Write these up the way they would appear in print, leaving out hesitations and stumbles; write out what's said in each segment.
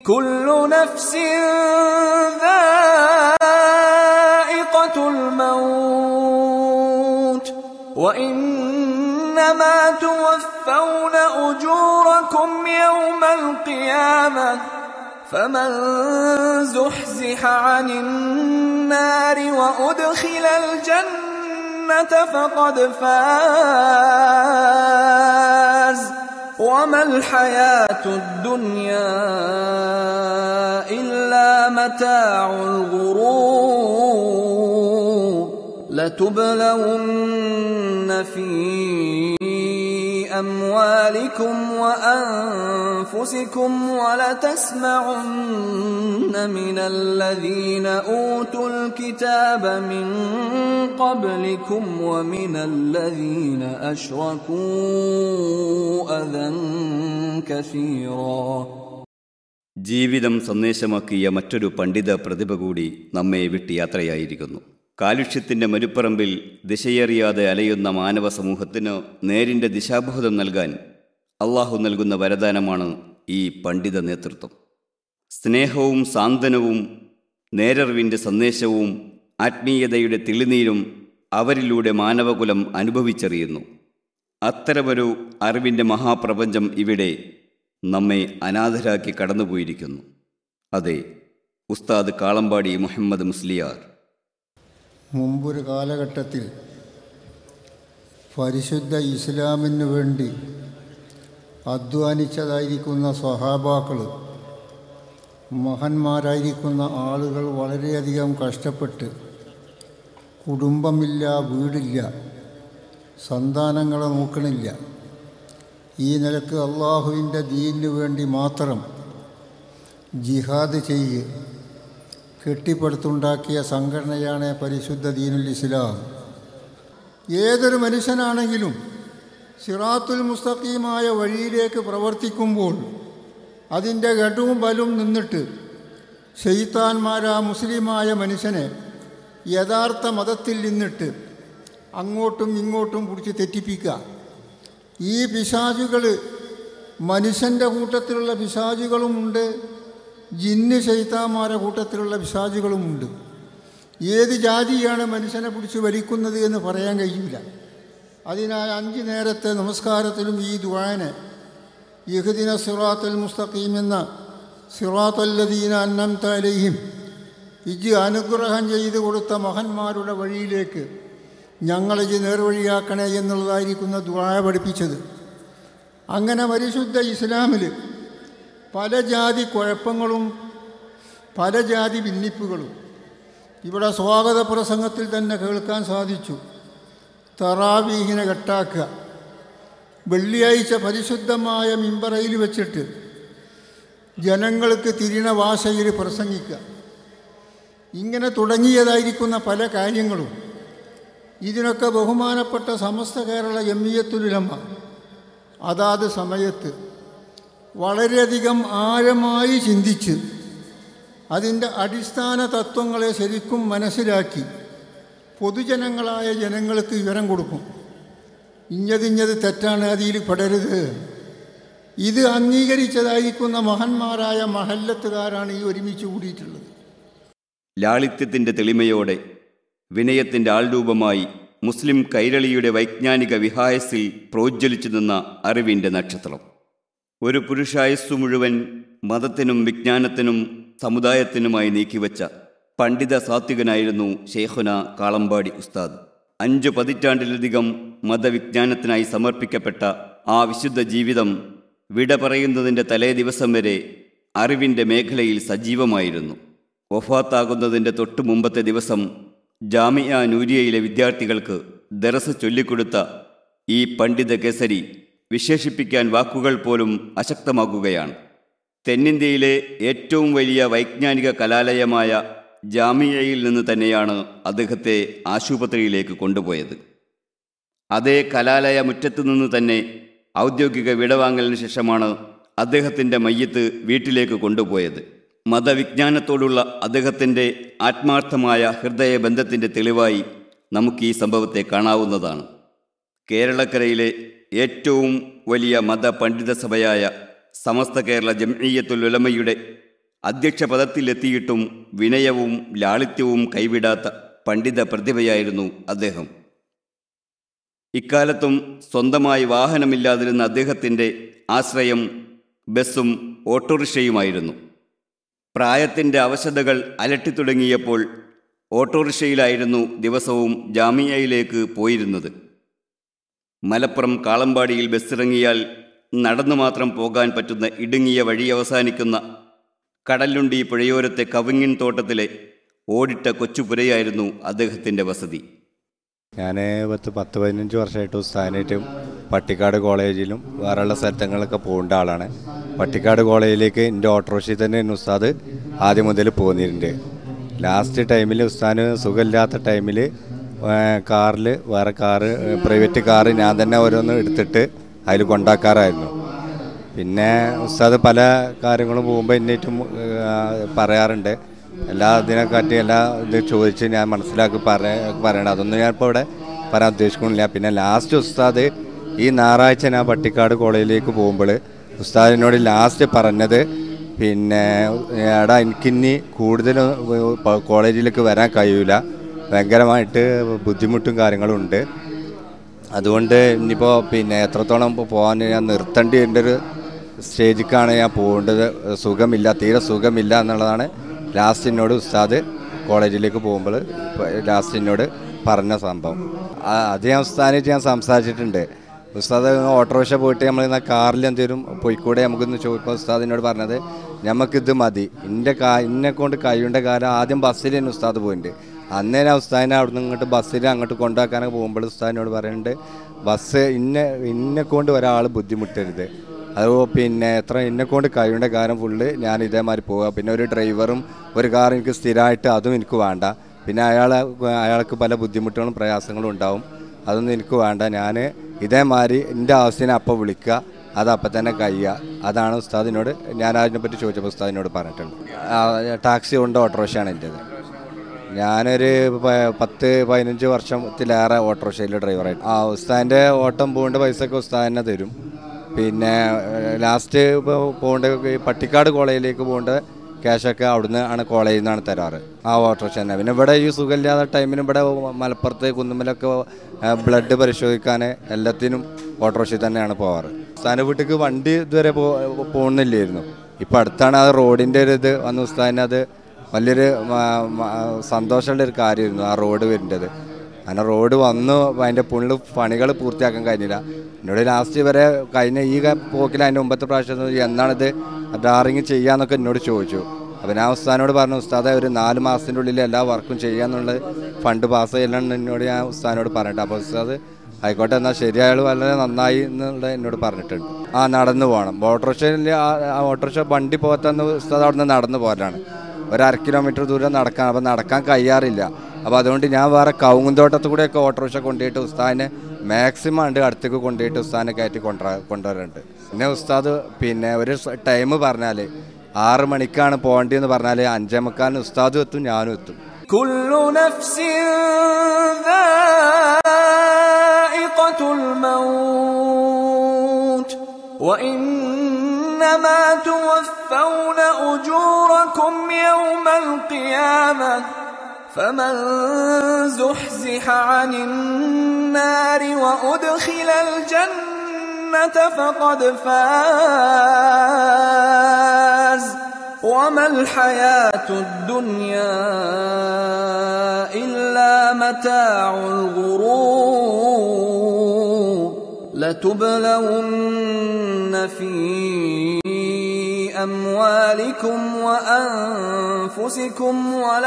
كل نفس ذائقة الموت وإنما توفون أجوركم يوم القيامة فمن زحزح عن النار وأدخل الجنة فقد فاز وما الحياة الدنيا إلا متاع الغرور لتبلون في أموالكم وأنفسكم ولتسمعن من الذين أوتوا الكتاب من قبلكم ومن الذين أشركوا أذى كثيرا. ജീവിതം സന്ദേശമാക്കിയ മറ്റൊരു പണ്ഡിത പ്രതിഭ കൂടി നമ്മെ വിട്ട് യാത്രയായിരിക്കുന്നു. കാലുഷ്യത്തിൻ്റെ മരുപ്പറമ്പിൽ ദിശയറിയാതെ അലയുന്ന മാനവ സമൂഹത്തിന് നേരിൻ്റെ ദിശാബോധം നൽകാൻ അള്ളാഹു നൽകുന്ന വരദാനമാണ് ഈ പണ്ഡിത നേതൃത്വം. സ്നേഹവും സാന്ത്വനവും നേരറിവിൻ്റെ സന്ദേശവും ആത്മീയതയുടെ തെളിനീരും അവരിലൂടെ മാനവകുലം അനുഭവിച്ചറിയുന്നു. അത്തരമൊരു അറിവിൻ്റെ മഹാപ്രപഞ്ചം ഇവിടെ നമ്മെ അനാഥരാക്കി കടന്നുപോയിരിക്കുന്നു. അതെ, ഉസ്താദ് കാളമ്പാടി മുഹമ്മദ് മുസ്ലിയാർ. മുമ്പൊരു കാലഘട്ടത്തിൽ പരിശുദ്ധ ഇസ്ലാമിന് വേണ്ടി അധ്വാനിച്ചതായിരിക്കുന്ന സ്വഹാബാക്കൾ, മഹാന്മാരായിരിക്കുന്ന ആളുകൾ വളരെയധികം കഷ്ടപ്പെട്ട് കുടുംബമില്ല, വീടില്ല, സന്താനങ്ങളെ നോക്കണില്ല, ഈ നിലക്ക് അള്ളാഹുവിൻ്റെ ദീനിനു വേണ്ടി മാത്രം ജിഹാദ് ചെയ്ത് കെട്ടിപ്പടുത്തുണ്ടാക്കിയ സംഘടനയാണ് പരിശുദ്ധ ദീനുൽ ഇസ്ലാം. ഏതൊരു മനുഷ്യനാണെങ്കിലും സിറാത്തുൽ മുസ്തഖീമായ വഴിയിലേക്ക് പ്രവർത്തിക്കുമ്പോൾ അതിൻ്റെ ഘടവും ബലവും നിന്നിട്ട് ശൈത്താന്മാരാ മുസ്ലിമായ മനുഷ്യനെ യഥാർത്ഥ മതത്തിൽ നിന്നിട്ട് അങ്ങോട്ടും ഇങ്ങോട്ടും പിടിച്ച് തെറ്റിപ്പിക്കുക. ഈ പിശാചുകൾ മനുഷ്യൻ്റെ കൂട്ടത്തിലുള്ള പിശാചുകളുമുണ്ട്, ജിന്ന് ശൈത്താന്മാരുടെ കൂട്ടത്തിലുള്ള പിശാചുകളുമുണ്ട്. ഏത് ജാതിയാണ് മനുഷ്യനെ പിടിച്ച് വലിക്കുന്നത് എന്ന് പറയാൻ കഴിയില്ല. അതിനാൽ 5 നേരത്തെ നമസ്കാരത്തിലും ഈ ദുആനെ ഇഹ്ദിന സിറാത്തുൽ മുസ്തഖീം എന്ന സിറാത്തുല്ലദീന അൻഅംത അലൈഹിം, ഇജ്ജ് അനുഗ്രഹം ചെയ്ത് കൊടുത്ത മഹാന്മാരുടെ വഴിയിലേക്ക് ഞങ്ങളെ നേർവഴിയാക്കണേ എന്നുള്ളതായിരിക്കുന്ന ദുആ പഠിപ്പിച്ചത്. അങ്ങനെ പരിശുദ്ധ ഇസ്ലാമിൽ പല ജാതി കുഴപ്പങ്ങളും പല ജാതി ഭിന്നിപ്പുകളും ഇവിടെ സ്വാഗത പ്രസംഗത്തിൽ തന്നെ കേൾക്കാൻ സാധിച്ചു. തറാവീഹിനെ കെട്ടാക്കുക, വെള്ളിയാഴ്ച പരിശുദ്ധമായ മിമ്പറയിൽ വെച്ചിട്ട് ജനങ്ങൾക്ക് തിരിണ ഭാഷയിൽ പ്രസംഗിക്കുക, ഇങ്ങനെ തുടങ്ങിയതായിരിക്കുന്ന പല കാര്യങ്ങളും ഇതിനൊക്കെ ബഹുമാനപ്പെട്ട സമസ്ത കേരള ജംഇയ്യത്തുൽ ഉലമ അതാത് സമയത്ത് വളരെയധികം ആഴമായി ചിന്തിച്ച് അതിൻ്റെ അടിസ്ഥാന തത്വങ്ങളെ ശരിക്കും മനസ്സിലാക്കി പൊതുജനങ്ങളായ ജനങ്ങൾക്ക് വിവരം കൊടുക്കും. ഇഞ്ഞതിഞ്ഞത് തെറ്റാണ്, അതിൽ പെടരുത്. ഇത് അംഗീകരിച്ചതായിരിക്കുന്ന മഹാന്മാരായ മഹല്ലത്തുകാരാണ് ഈ ഒരുമിച്ച് കൂടിയിട്ടുള്ളത്. ലാളിത്യത്തിൻ്റെ തെളിമയോടെ വിനയത്തിൻ്റെ ആൾരൂപമായി മുസ്ലിം കൈരളിയുടെ വൈജ്ഞാനിക വിഹായസിൽ പ്രോജ്വലിച്ചു നിന്ന അറിവിൻ്റെ നക്ഷത്രം. ഒരു പുരുഷായുസ്സു മുഴുവൻ മതത്തിനും വിജ്ഞാനത്തിനും സമുദായത്തിനുമായി നീക്കിവെച്ച പണ്ഡിത സാത്വികനായിരുന്നു ശൈഖുന കാളമ്പാടി ഉസ്താദ്. 5 പതിറ്റാണ്ടിലധികം മതവിജ്ഞാനത്തിനായി സമർപ്പിക്കപ്പെട്ട ആ വിശുദ്ധ ജീവിതം വിട പറയുന്നതിൻ്റെ തലേ ദിവസം വരെ അറിവിൻ്റെ മേഖലയിൽ സജീവമായിരുന്നു. വഫാത്താകുന്നതിൻ്റെ തൊട്ടു മുമ്പത്തെ ദിവസം ജാമിഅ നൂരിയയിലെ വിദ്യാർത്ഥികൾക്ക് ദർസ് ചൊല്ലിക്കൊടുത്ത ഈ പണ്ഡിത കേസരി വിശേഷിപ്പിക്കാൻ വാക്കുകൾ പോലും അശക്തമാകുകയാണ്. തെന്നിന്ത്യയിലെ ഏറ്റവും വലിയ വൈജ്ഞാനിക കലാലയമായ ജാമിയയിൽ നിന്ന് തന്നെയാണ് അദ്ദേഹത്തെ ആശുപത്രിയിലേക്ക് കൊണ്ടുപോയത്. അതേ കലാലയ മുറ്റത്തു നിന്ന് തന്നെ ഔദ്യോഗിക വിടവാങ്ങലിന് ശേഷമാണ് അദ്ദേഹത്തിൻ്റെ മയ്യത്ത് വീട്ടിലേക്ക് കൊണ്ടുപോയത്. മതവിജ്ഞാനത്തോടുള്ള അദ്ദേഹത്തിൻ്റെ ആത്മാർത്ഥമായ ഹൃദയബന്ധത്തിൻ്റെ തെളിവായി നമുക്ക് ഈ സംഭവത്തെ കാണാവുന്നതാണ്. കേരളക്കരയിലെ ഏറ്റവും വലിയ മതപണ്ഡിത സഭയായ സമസ്ത കേരള ജംഇയ്യത്തുൽ ഉലമയുടെ അധ്യക്ഷ പദത്തിലെത്തിയിട്ടും വിനയവും ലാളിത്യവും കൈവിടാത്ത പണ്ഡിത പ്രതിഭയായിരുന്നു അദ്ദേഹം. ഇക്കാലത്തും സ്വന്തമായി വാഹനമില്ലാതിരുന്ന അദ്ദേഹത്തിൻ്റെ ആശ്രയം ബസ്സും ഓട്ടോറിക്ഷയുമായിരുന്നു. പ്രായത്തിൻ്റെ അവശതകൾ അലട്ടിത്തുടങ്ങിയപ്പോൾ ഓട്ടോറിക്ഷയിലായിരുന്നു ദിവസവും ജാമിയയിലേക്ക് പോയിരുന്നത്. മലപ്പുറം കാളമ്പാടിയിൽ ബസ്സിറങ്ങിയാൽ നടന്നു മാത്രം പോകാൻ പറ്റുന്ന ഇടുങ്ങിയ വഴി അവസാനിക്കുന്ന കടലുണ്ടി പുഴയോരത്തെ കവുങ്ങിൻ തോട്ടത്തിലെ ഓടിട്ട കൊച്ചുപുരയായിരുന്നു അദ്ദേഹത്തിൻ്റെ വസതി. ഞാൻ 10-15 വർഷമായിട്ട് ഉസ്താദിനായിട്ടും പട്ടിക്കാട് കോളേജിലും വേറെയുള്ള സ്ഥലങ്ങളിലൊക്കെ പോകേണ്ട ആളാണ്. പട്ടിക്കാട് കോളേജിലേക്ക് എൻ്റെ ഓട്ടോറിക്ഷയിൽ തന്നെ ഉസ്താദ് ആദ്യം മുതൽ പോന്നിട്ടുണ്ട്. ലാസ്റ്റ് ടൈമിൽ ഉസ്താദിന് സുഖമില്ലാത്ത ടൈമിൽ കാറിൽ വേറെ പ്രൈവറ്റ് കാറ് ഞാൻ തന്നെ ഓരോന്ന് എടുത്തിട്ട് അതിൽ കൊണ്ടാക്കാറായിരുന്നു. പിന്നെ ഉസ്താദ് പല കാര്യങ്ങളും പോകുമ്പോൾ എന്നേറ്റും പറയാറുണ്ട്. എല്ലാ ഇതിനെക്കാട്ടി എല്ലാ ഇത് ചോദിച്ച് ഞാൻ മനസ്സിലാക്കി പറയണം. അതൊന്നും ഞാനിപ്പോൾ ഇവിടെ പറയാൻ ഉദ്ദേശിക്കുന്നില്ല. പിന്നെ ലാസ്റ്റ് ഉസ്താദ് ഈ ഞായറാഴ്ച ഞാൻ പട്ടിക്കാട് കോളേജിലേക്ക് പോകുമ്പോൾ ഉസ്താദിനോട് ലാസ്റ്റ് പറഞ്ഞത്, പിന്നെ എടാ എനിക്കിനി കൂടുതൽ കോളേജിലേക്ക് വരാൻ കഴിയില്ല, ഭയങ്കരമായിട്ട് ബുദ്ധിമുട്ടും കാര്യങ്ങളും ഉണ്ട്, അതുകൊണ്ട് ഇനിയിപ്പോൾ പിന്നെ എത്രത്തോളം പോകാൻ ഞാൻ നിർത്തേണ്ടി എൻ്റെ ഒരു സ്റ്റേജിലേക്കാണ് ഞാൻ പോകേണ്ടത്, സുഖമില്ല, തീരെ സുഖമില്ല എന്നുള്ളതാണ് ലാസ്റ്റ് എന്നോട് ഉസ്താദ് കോളേജിലേക്ക് പോകുമ്പോൾ ലാസ്റ്റ് എന്നോട് പറഞ്ഞ സംഭവം. അത് ഞാൻ ഉസ്താദിനായിട്ട് ഞാൻ സംസാരിച്ചിട്ടുണ്ട്. ഉസ്താദ് ഓട്ടോറിക്ഷ പോയിട്ട് നമ്മൾ കാറിൽ എന്തെങ്കിലും പോയിക്കൂടെ നമുക്കൊന്ന് ചോദിക്കുമ്പോൾ ഉസ്താദിനോട് പറഞ്ഞത്, നമുക്കിത് മതി, എന്നെ കൊണ്ട് കഴിയേണ്ട കാലം ആദ്യം ബസ്സിൽ തന്നെ ഉസ്താദ് പോയിട്ടുണ്ട്. അന്നേ ഞാൻ ഉസ്താദിനെ അവിടെ നിന്ന് ഇങ്ങോട്ട് ബസ്സിൽ അങ്ങോട്ട് കൊണ്ടാക്കാനൊക്കെ പോകുമ്പോൾ ഉസ്താദിനോട് പറയുന്നുണ്ട്, ബസ് ഇന്നെ കൊണ്ട് ഒരാൾ ബുദ്ധിമുട്ടരുത്, അത് പിന്നെ എന്നെക്കൊണ്ട് കഴിയേണ്ട കാര്യം ഫുള്ള് ഞാൻ ഇതേമാതിരി പോവുക, പിന്നെ ഒരു ഡ്രൈവറും ഒരു കാർ എനിക്ക് സ്ഥിരമായിട്ട് അതും എനിക്ക് വേണ്ട, പിന്നെ അയാൾക്ക് പല ബുദ്ധിമുട്ടുകളും പ്രയാസങ്ങളും ഉണ്ടാവും, അതൊന്നും എനിക്ക് വേണ്ട, ഞാൻ ഇതേമാതിരി എൻ്റെ ആവശ്യത്തിന് അപ്പം വിളിക്കുക, അത് അപ്പം തന്നെ കഴിയുക, അതാണ് ഉസ്താദിനോട് ഞാൻ അതിനെപ്പറ്റി ചോദിച്ചപ്പോൾ ഉസ്താദിനോട് പറഞ്ഞിട്ടുണ്ട്. ടാക്സി കൊണ്ട് ഓട്ടോറിക്ഷയാണ് എൻ്റേത്. ഞാനൊരു 10-15 വർഷത്തിലേറെ ഓട്ടോറിക്ഷയിൽ ഡ്രൈവറായിട്ട്. ഉസ്താദിൻ്റെ ഓട്ടം പോകേണ്ട പൈസയൊക്കെ ഉസ്താദിനെ തരും. പിന്നെ ലാസ്റ്റ് പോകേണ്ട പട്ടിക്കാട് കോളേജിലേക്ക് പോകേണ്ട ക്യാഷൊക്കെ അവിടുന്ന് ആണ് കോളേജിൽ നിന്നാണ് തരാറ്, ആ ഓട്ടോറിക്ഷ തന്നെ. പിന്നെ ഇവിടെ ഈ സുഖമില്ലാത്ത ടൈമിന് ഇവിടെ മലപ്പുറത്ത് കുന്നുമ്മലൊക്കെ ബ്ലഡ് പരിശോധിക്കാൻ എല്ലാത്തിനും ഓട്ടോറിക്ഷയിൽ തന്നെയാണ് പോകാറ്. ഉസ്താദിൻ്റെ വീട്ടിലേക്ക് വണ്ടി ഇതുവരെ പോകുന്നില്ലായിരുന്നു. ഇപ്പം അടുത്താണ് അത് റോഡിൻ്റെ ഒരു ഇത് വന്ന് ഉസ്താദിന് അത് വലിയൊരു സന്തോഷമുള്ളൊരു കാര്യമായിരുന്നു ആ റോഡ് വരേണ്ടത്. അങ്ങനെ റോഡ് വന്നു, അതിൻ്റെ പണികൾ പൂർത്തിയാക്കാൻ കഴിഞ്ഞില്ല. എന്നോട് ലാസ്റ്റ് വരെ കഴിഞ്ഞ ഈ പോക്കിൽ അതിൻ്റെ മുമ്പത്തെ പ്രാവശ്യം എന്നാണിത് ഡാറിങ് ചെയ്യാന്നൊക്കെ എന്നോട് ചോദിച്ചു. അപ്പോൾ ഞാൻ ഉസ്താദിനോട് പറഞ്ഞു, ഉസ്താദെ ഒരു 4 മാസത്തിൻ്റെ ഉള്ളിൽ എല്ലാ വർക്കും ചെയ്യാന്നുള്ള ഫണ്ട് പാസ് ചെയ്യണം എന്നോട് ഞാൻ ഉസ്താദിനോട് പറഞ്ഞിട്ട്. അപ്പോൾ ഉസ്താദ് ആയിക്കോട്ടെ എന്നാൽ ശരി, അയാൾ വളരെ നന്നായി എന്നുള്ളത് എന്നോട് പറഞ്ഞിട്ടുണ്ട്. നടന്നു പോകണം, ഓട്ടോറിക്ഷയിൽ ഓട്ടോറിക്ഷ വണ്ടി പോകത്തെന്ന് ഉസ്താദ് അവിടെ നിന്ന് നടന്നു പോകലാണ്. 1/2 കിലോമീറ്റർ ദൂരം നടക്കാൻ, അപ്പോൾ നടക്കാൻ കഴിയാറില്ല. അപ്പോൾ അതുകൊണ്ട് ഞാൻ വേറെ കവുങ്ങുന്തോട്ടത്തിൽ കൂടെയൊക്കെ ഓട്ടോറിക്ഷ കൊണ്ടുപോയിട്ട് ഉസ്താദിനെ മാക്സിമം അടുത്തേക്ക് കൊണ്ടുപോയിട്ട് ഉസ്താദിനെ കയറ്റി കൊണ്ടുവരാറുണ്ട്. പിന്നെ ഉസ്താദ് പിന്നെ ഒരു ടൈം പറഞ്ഞാൽ 6 മണിക്കാണ് പോകേണ്ടതെന്ന് പറഞ്ഞാൽ 5:45 ഉസ്താദും എത്തും, ഞാനും എത്തും. കുല്ലു നഫ്സിൻ ദാഇഖത്തുൽ മൗത്ത് വഇന്നമാ തുവഫൗന ഉജൂറകും യൗമൽ ഖിയാമah فمن زحزح عن النار وأدخل الجنة فقد فاز وما الحياة الدنيا إلا متاع الغرور لتبلون في أموالكم وأنفسكم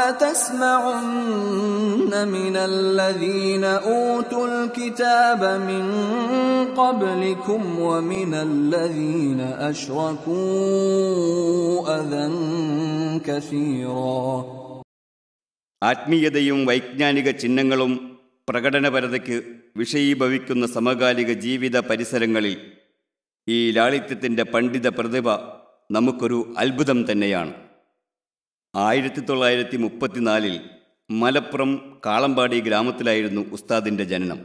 ولتسمعن من الذين أوتوا الكتاب من قبلكم ومن الذين أشركوا أذى كثيرا. ആത്മീയതയും വൈജ്ഞാനിക ചിഹ്നങ്ങളും പ്രകടനപരതയ്ക്ക് വിഷയീഭവിക്കുന്ന സമകാലിക ജീവിത പരിസരങ്ങളിൽ ഈ ലാളിത്യത്തിൻ്റെ പണ്ഡിത പ്രതിഭ നമുക്കൊരു അത്ഭുതം തന്നെയാണ്. 1934 മലപ്പുറം കാളമ്പാടി ഗ്രാമത്തിലായിരുന്നു ഉസ്താദിൻ്റെ ജനനം.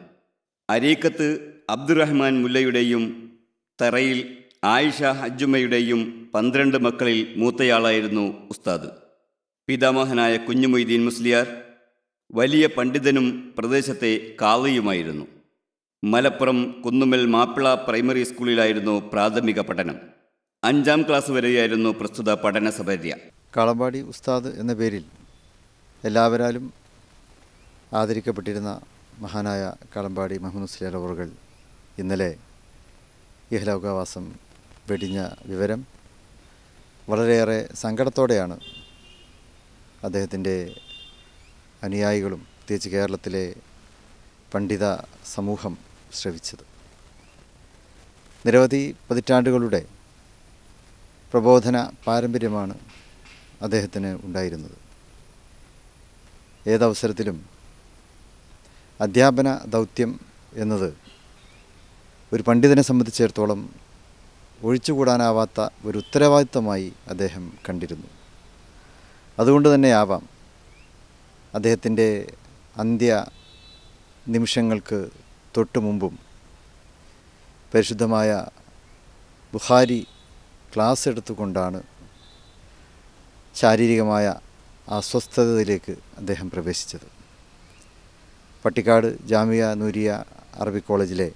അരീക്കത്ത് അബ്ദുറഹ്മാൻ മുല്ലയുടെയും തറയിൽ ആയിഷ ഹജ്ജുമ്മയുടെയും 12 മക്കളിൽ മൂത്തയാളായിരുന്നു ഉസ്താദ്. പിതാമഹനായ കുഞ്ഞുമൊയ്തീൻ മുസ്ലിയാർ വലിയ പണ്ഡിതനും പ്രദേശത്തെ കാളിയുമായിരുന്നു. മലപ്പുറം കുന്നുമ്മൽ മാപ്പിള പ്രൈമറി സ്കൂളിലായിരുന്നു പ്രാഥമിക പഠനം. 5ാം ക്ലാസ് വരെയായിരുന്നു പ്രസ്തുത പഠന സപര്യ. കാളമ്പാടി ഉസ്താദ് എന്ന പേരിൽ എല്ലാവരാലും ആദരിക്കപ്പെട്ടിരുന്ന മഹാനായ കാളമ്പാടി മുഹമ്മദ് മുസ്ലിയാർ അവറുകൾ ഇന്നലെ ഇഹലോകവാസം വെടിഞ്ഞ വിവരം വളരെയേറെ സങ്കടത്തോടെയാണ് അദ്ദേഹത്തിൻ്റെ അനുയായികളും പ്രത്യേകിച്ച് കേരളത്തിലെ പണ്ഡിത സമൂഹം ശ്രവിച്ചത്. നിരവധി പതിറ്റാണ്ടുകളുടെ പ്രബോധന പാരമ്പര്യമാണ് അദ്ദേഹത്തിന് ഉണ്ടായിരുന്നത്. ഏതവസരത്തിലും അധ്യാപന ദൗത്യം എന്നത് ഒരു പണ്ഡിതനെ സംബന്ധിച്ചിടത്തോളം ഒഴിച്ചുകൂടാനാവാത്ത ഒരു ഉത്തരവാദിത്തമായി അദ്ദേഹം കണ്ടിരുന്നു. അതുകൊണ്ട് തന്നെയാവാം അദ്ദേഹത്തിൻ്റെ അന്ത്യ നിമിഷങ്ങൾക്ക് തൊട്ടു മുമ്പും പരിശുദ്ധമായ ബുഖാരി ക്ലാസ് എടുത്തുകൊണ്ടാണ് ശാരീരികമായ അസ്വസ്ഥതയിലേക്ക് അദ്ദേഹം പ്രവേശിച്ചത്. പട്ടിക്കാട് ജാമിയ നൂരിയ അറബിക് കോളേജിലെ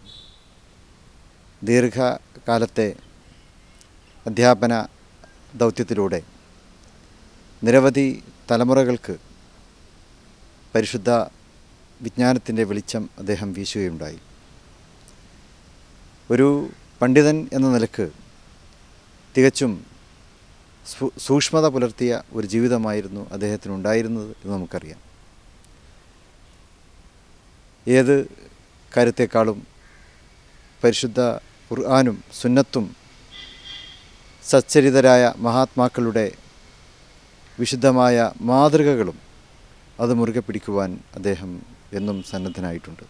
ദീർഘകാലത്തെ അധ്യാപന ദൗത്യത്തിലൂടെ നിരവധി തലമുറകൾക്ക് പരിശുദ്ധ വിജ്ഞാനത്തിൻ്റെ വെളിച്ചം അദ്ദേഹം വീശുകയുണ്ടായി. ഒരു പണ്ഡിതൻ എന്ന നിലക്ക് തികച്ചും സൂക്ഷ്മത പുലർത്തിയ ഒരു ജീവിതമായിരുന്നു അദ്ദേഹത്തിനുണ്ടായിരുന്നത് എന്ന് നമുക്കറിയാം. ഏത് കാര്യത്തെക്കാളും പരിശുദ്ധ ഖുർആനും സുന്നത്തും സച്ചരിതരായ മഹാത്മാക്കളുടെ വിശുദ്ധമായ മാതൃകകളും അത് മുറുകെ പിടിക്കുവാൻ അദ്ദേഹം എന്നും സന്നദ്ധനായിട്ടുണ്ട്.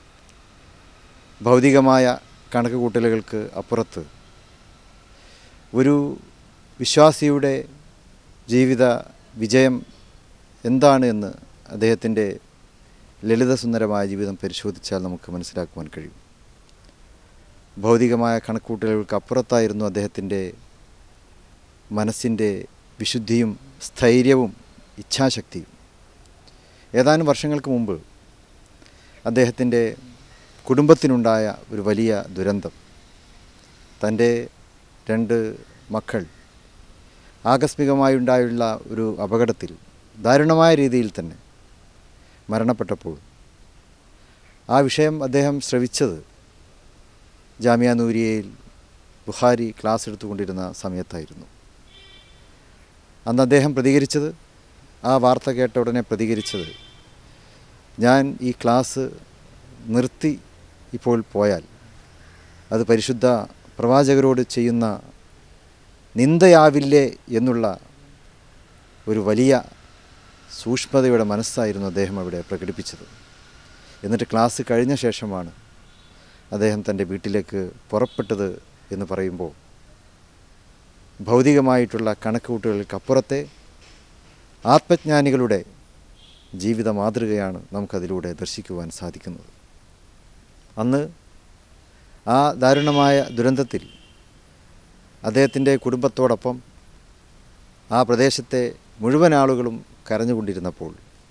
ഭൗതികമായ കണക്കുകൂട്ടലുകൾക്ക് അപ്പുറത്ത് ഒരു വിശ്വാസിയുടെ ജീവിത വിജയം എന്താണ് എന്ന് അദ്ദേഹത്തിൻ്റെ ലളിതസുന്ദരമായ ജീവിതം പരിശോധിച്ചാൽ നമുക്ക് മനസ്സിലാക്കുവാൻ കഴിയും. ഭൗതികമായ കണക്കുകൂട്ടലുകൾക്ക് അപ്പുറത്തായിരുന്നു അദ്ദേഹത്തിൻ്റെ മനസ്സിൻ്റെ വിശുദ്ധിയും സ്ഥൈര്യവും ഇച്ഛാശക്തിയും. ഏതാനും വർഷങ്ങൾക്ക് മുമ്പ് അദ്ദേഹത്തിൻ്റെ കുടുംബത്തിനുണ്ടായ ഒരു വലിയ ദുരന്തം, തൻ്റെ 2 മക്കൾ ആകസ്മികമായുണ്ടായുള്ള ഒരു അപകടത്തിൽ ദാരുണമായ രീതിയിൽ തന്നെ മരണപ്പെട്ടപ്പോൾ ആ വിഷയം അദ്ദേഹം ശ്രവിച്ചത് ജാമിയ നൂരിയയിൽ ബുഖാരി ക്ലാസ് എടുത്തുകൊണ്ടിരുന്ന സമയത്തായിരുന്നു. അന്ന് അദ്ദേഹം പ്രതികരിച്ചത്, ആ വാർത്ത കേട്ട ഉടനെ പ്രതികരിച്ചത്, ഞാൻ ഈ ക്ലാസ് നിർത്തി ഇപ്പോൾ പോയാൽ അത് പരിശുദ്ധ പ്രവാചകരോട് ചെയ്യുന്ന നിന്ദയാവില്ലേ എന്നുള്ള ഒരു വലിയ സൂക്ഷ്മതയുടെ മനസ്സായിരുന്നു അദ്ദേഹം അവിടെ പ്രകടിപ്പിച്ചത്. എന്നിട്ട് ക്ലാസ് കഴിഞ്ഞ ശേഷമാണ് അദ്ദേഹം തൻ്റെ വീട്ടിലേക്ക് പുറപ്പെട്ടത് എന്ന് പറയുമ്പോൾ ഭൗതികമായിട്ടുള്ള കണക്കുകൂട്ടലുകൾക്കപ്പുറത്തെ ആത്മജ്ഞാനികളുടെ ജീവിത മാതൃകയാണ് നമുക്കതിലൂടെ ദർശിക്കുവാൻ സാധിക്കുന്നത്. അന്ന് ആ ദാരുണമായ ദുരന്തത്തിൽ അദ്ദേഹത്തിൻ്റെ കുടുംബത്തോടൊപ്പം ആ പ്രദേശത്തെ മുഴുവൻ ആളുകളും കരഞ്ഞുകൊണ്ടിരുന്നപ്പോൾ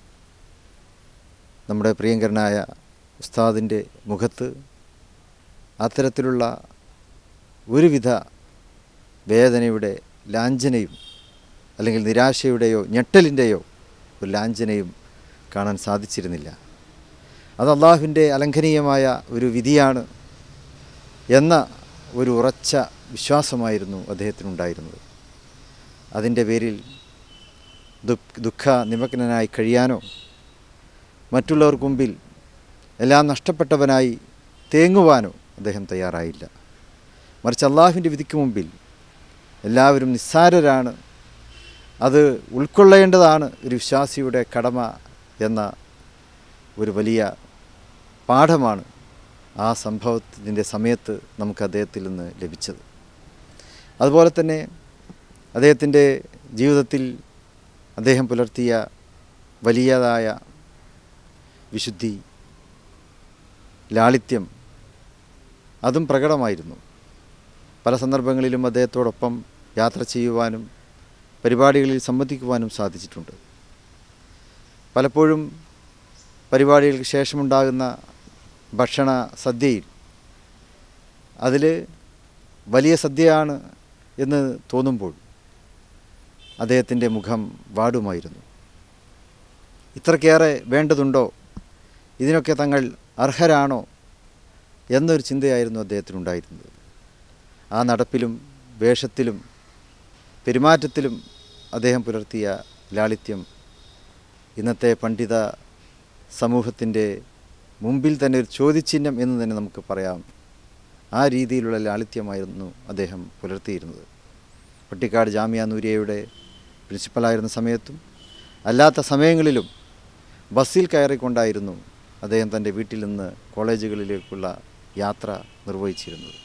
നമ്മുടെ പ്രിയങ്കരനായ ഉസ്താദിൻ്റെ മുഖത്ത് അത്തരത്തിലുള്ള ഒരുവിധ വേദനയുടെ ലാഞ്ചനയും അല്ലെങ്കിൽ നിരാശയുടെയോ ഞെട്ടലിൻ്റെയോ ഒരു ലാഞ്ചനയും കാണാൻ സാധിച്ചിരുന്നില്ല. അത് അള്ളാഹുവിൻ്റെ അലംഘനീയമായ ഒരു വിധിയാണ് എന്ന ഒരു ഉറച്ച വിശ്വാസമായിരുന്നു അദ്ദേഹത്തിനുണ്ടായിരുന്നത്. അതിൻ്റെ പേരിൽ ദുഃഖ നിമഗ്നനായി കഴിയാനോ മറ്റുള്ളവർക്ക് മുമ്പിൽ എല്ലാം നഷ്ടപ്പെട്ടവനായി തേങ്ങുവാനോ അദ്ദേഹം തയ്യാറായില്ല. മറിച്ച് അള്ളാഹുവിൻ്റെ വിധിക്ക് മുമ്പിൽ എല്ലാവരും നിസ്സാരരാണ്, അത് ഉൾക്കൊള്ളേണ്ടതാണ് ഒരു വിശ്വാസിയുടെ കടമ എന്ന ഒരു വലിയ പാഠമാണ് ആ സംഭവത്തിൻ്റെ സമയത്ത് നമുക്ക് അദ്ദേഹത്തിൽ നിന്ന് ലഭിച്ചത്. അതുപോലെ തന്നെ അദ്ദേഹത്തിൻ്റെ ജീവിതത്തിൽ അദ്ദേഹം പുലർത്തിയ വലിയതായ വിശുദ്ധി, ലാളിത്യം അതും പ്രകടമായിരുന്നു. പല സന്ദർഭങ്ങളിലും അദ്ദേഹത്തോടൊപ്പം യാത്ര ചെയ്യുവാനും പരിപാടികളിൽ സംബന്ധിക്കുവാനും സാധിച്ചിട്ടുണ്ട്. പലപ്പോഴും പരിപാടികൾക്ക് ശേഷമുണ്ടാകുന്ന ഭക്ഷണ സദ്യയിൽ അതിൽ വലിയ സദ്യയാണ് എന്ന് തോന്നുമ്പോൾ അദ്ദേഹത്തിൻ്റെ മുഖം വാടുമായിരുന്നു. ഇത്രയ്ക്കേറെ വേണ്ടതുണ്ടോ, ഇതിനൊക്കെ തങ്ങൾ അർഹരാണോ എന്നൊരു ചിന്തയായിരുന്നു അദ്ദേഹത്തിനുണ്ടായിരുന്നത്. ആ നടപ്പിലും വേഷത്തിലും പെരുമാറ്റത്തിലും അദ്ദേഹം പുലർത്തിയ ലാളിത്യം ഇന്നത്തെ പണ്ഡിത സമൂഹത്തിൻ്റെ മുമ്പിൽ തന്നെ ഒരു ചോദ്യചിഹ്നം എന്ന് തന്നെ നമുക്ക് പറയാം. ആ രീതിയിലുള്ള ലാളിത്യമായിരുന്നു അദ്ദേഹം പുലർത്തിയിരുന്നത്. പട്ടിക്കാട് ജാമിയ നൂരിയയുടെ പ്രിൻസിപ്പലായിരുന്ന സമയത്തും അല്ലാത്ത സമയങ്ങളിലും ബസ്സിൽ കയറിക്കൊണ്ടായിരുന്നു അദ്ദേഹം തൻ്റെ വീട്ടിൽ നിന്ന് കോളേജുകളിലേക്കുള്ള യാത്ര നിർവഹിച്ചിരുന്നത്.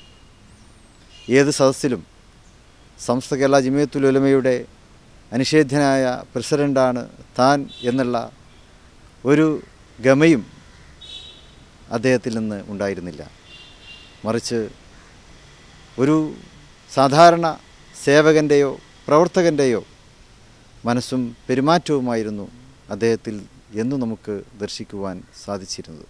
ഏത് സദസ്സിലും സമസ്ത കേരള ജമിയത്തുൽ ഉലമയുടെ അനിഷേധ്യനായ പ്രസിഡൻ്റാണ് താൻ എന്നുള്ള ഒരു ഗമയും അദ്ദേഹത്തിൽ നിന്ന് ഉണ്ടായിരുന്നില്ല. മറിച്ച് ഒരു സാധാരണ സേവകൻ്റെയോ പ്രവർത്തകൻ്റെയോ മനസ്സും പെരുമാറ്റവുമായിരുന്നു അദ്ദേഹത്തിൽ എന്നു നമുക്ക് ദർശിക്കുവാൻ സാധിച്ചിരുന്നത്.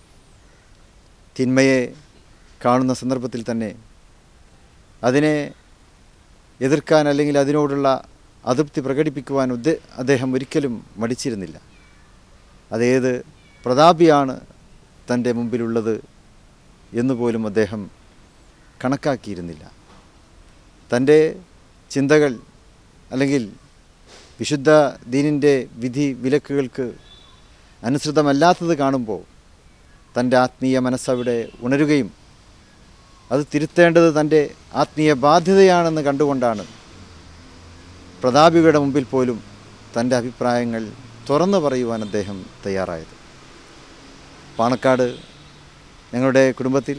തിന്മയെ കാണുന്ന സന്ദർഭത്തിൽ തന്നെ അതിനെ എതിർക്കാൻ അല്ലെങ്കിൽ അതിനോടുള്ള അതൃപ്തി പ്രകടിപ്പിക്കുവാൻ അദ്ദേഹം ഒരിക്കലും മടിച്ചിരുന്നില്ല. അതേത് പ്രതാപിയാണ് തൻ്റെ മുമ്പിലുള്ളത് എന്നുപോലും അദ്ദേഹം കണക്കാക്കിയിരുന്നില്ല. തൻ്റെ ചിന്തകൾ അല്ലെങ്കിൽ വിശുദ്ധ ദീനിൻ്റെ വിധി വിലക്കുകൾക്ക് അനുസൃതമല്ലാത്തത് കാണുമ്പോൾ തൻ്റെ ആത്മീയ മനസ്സവിടെ ഉണരുകയും അത് തിരുത്തേണ്ടത് തൻ്റെ ആത്മീയ ബാധ്യതയാണെന്ന് കണ്ടുകൊണ്ടാണ് പ്രതാപികളുടെ മുമ്പിൽ പോലും തൻ്റെ അഭിപ്രായങ്ങൾ തുറന്നു പറയുവാൻ അദ്ദേഹം തയ്യാറായത്. പാണക്കാട് ഞങ്ങളുടെ കുടുംബത്തിൽ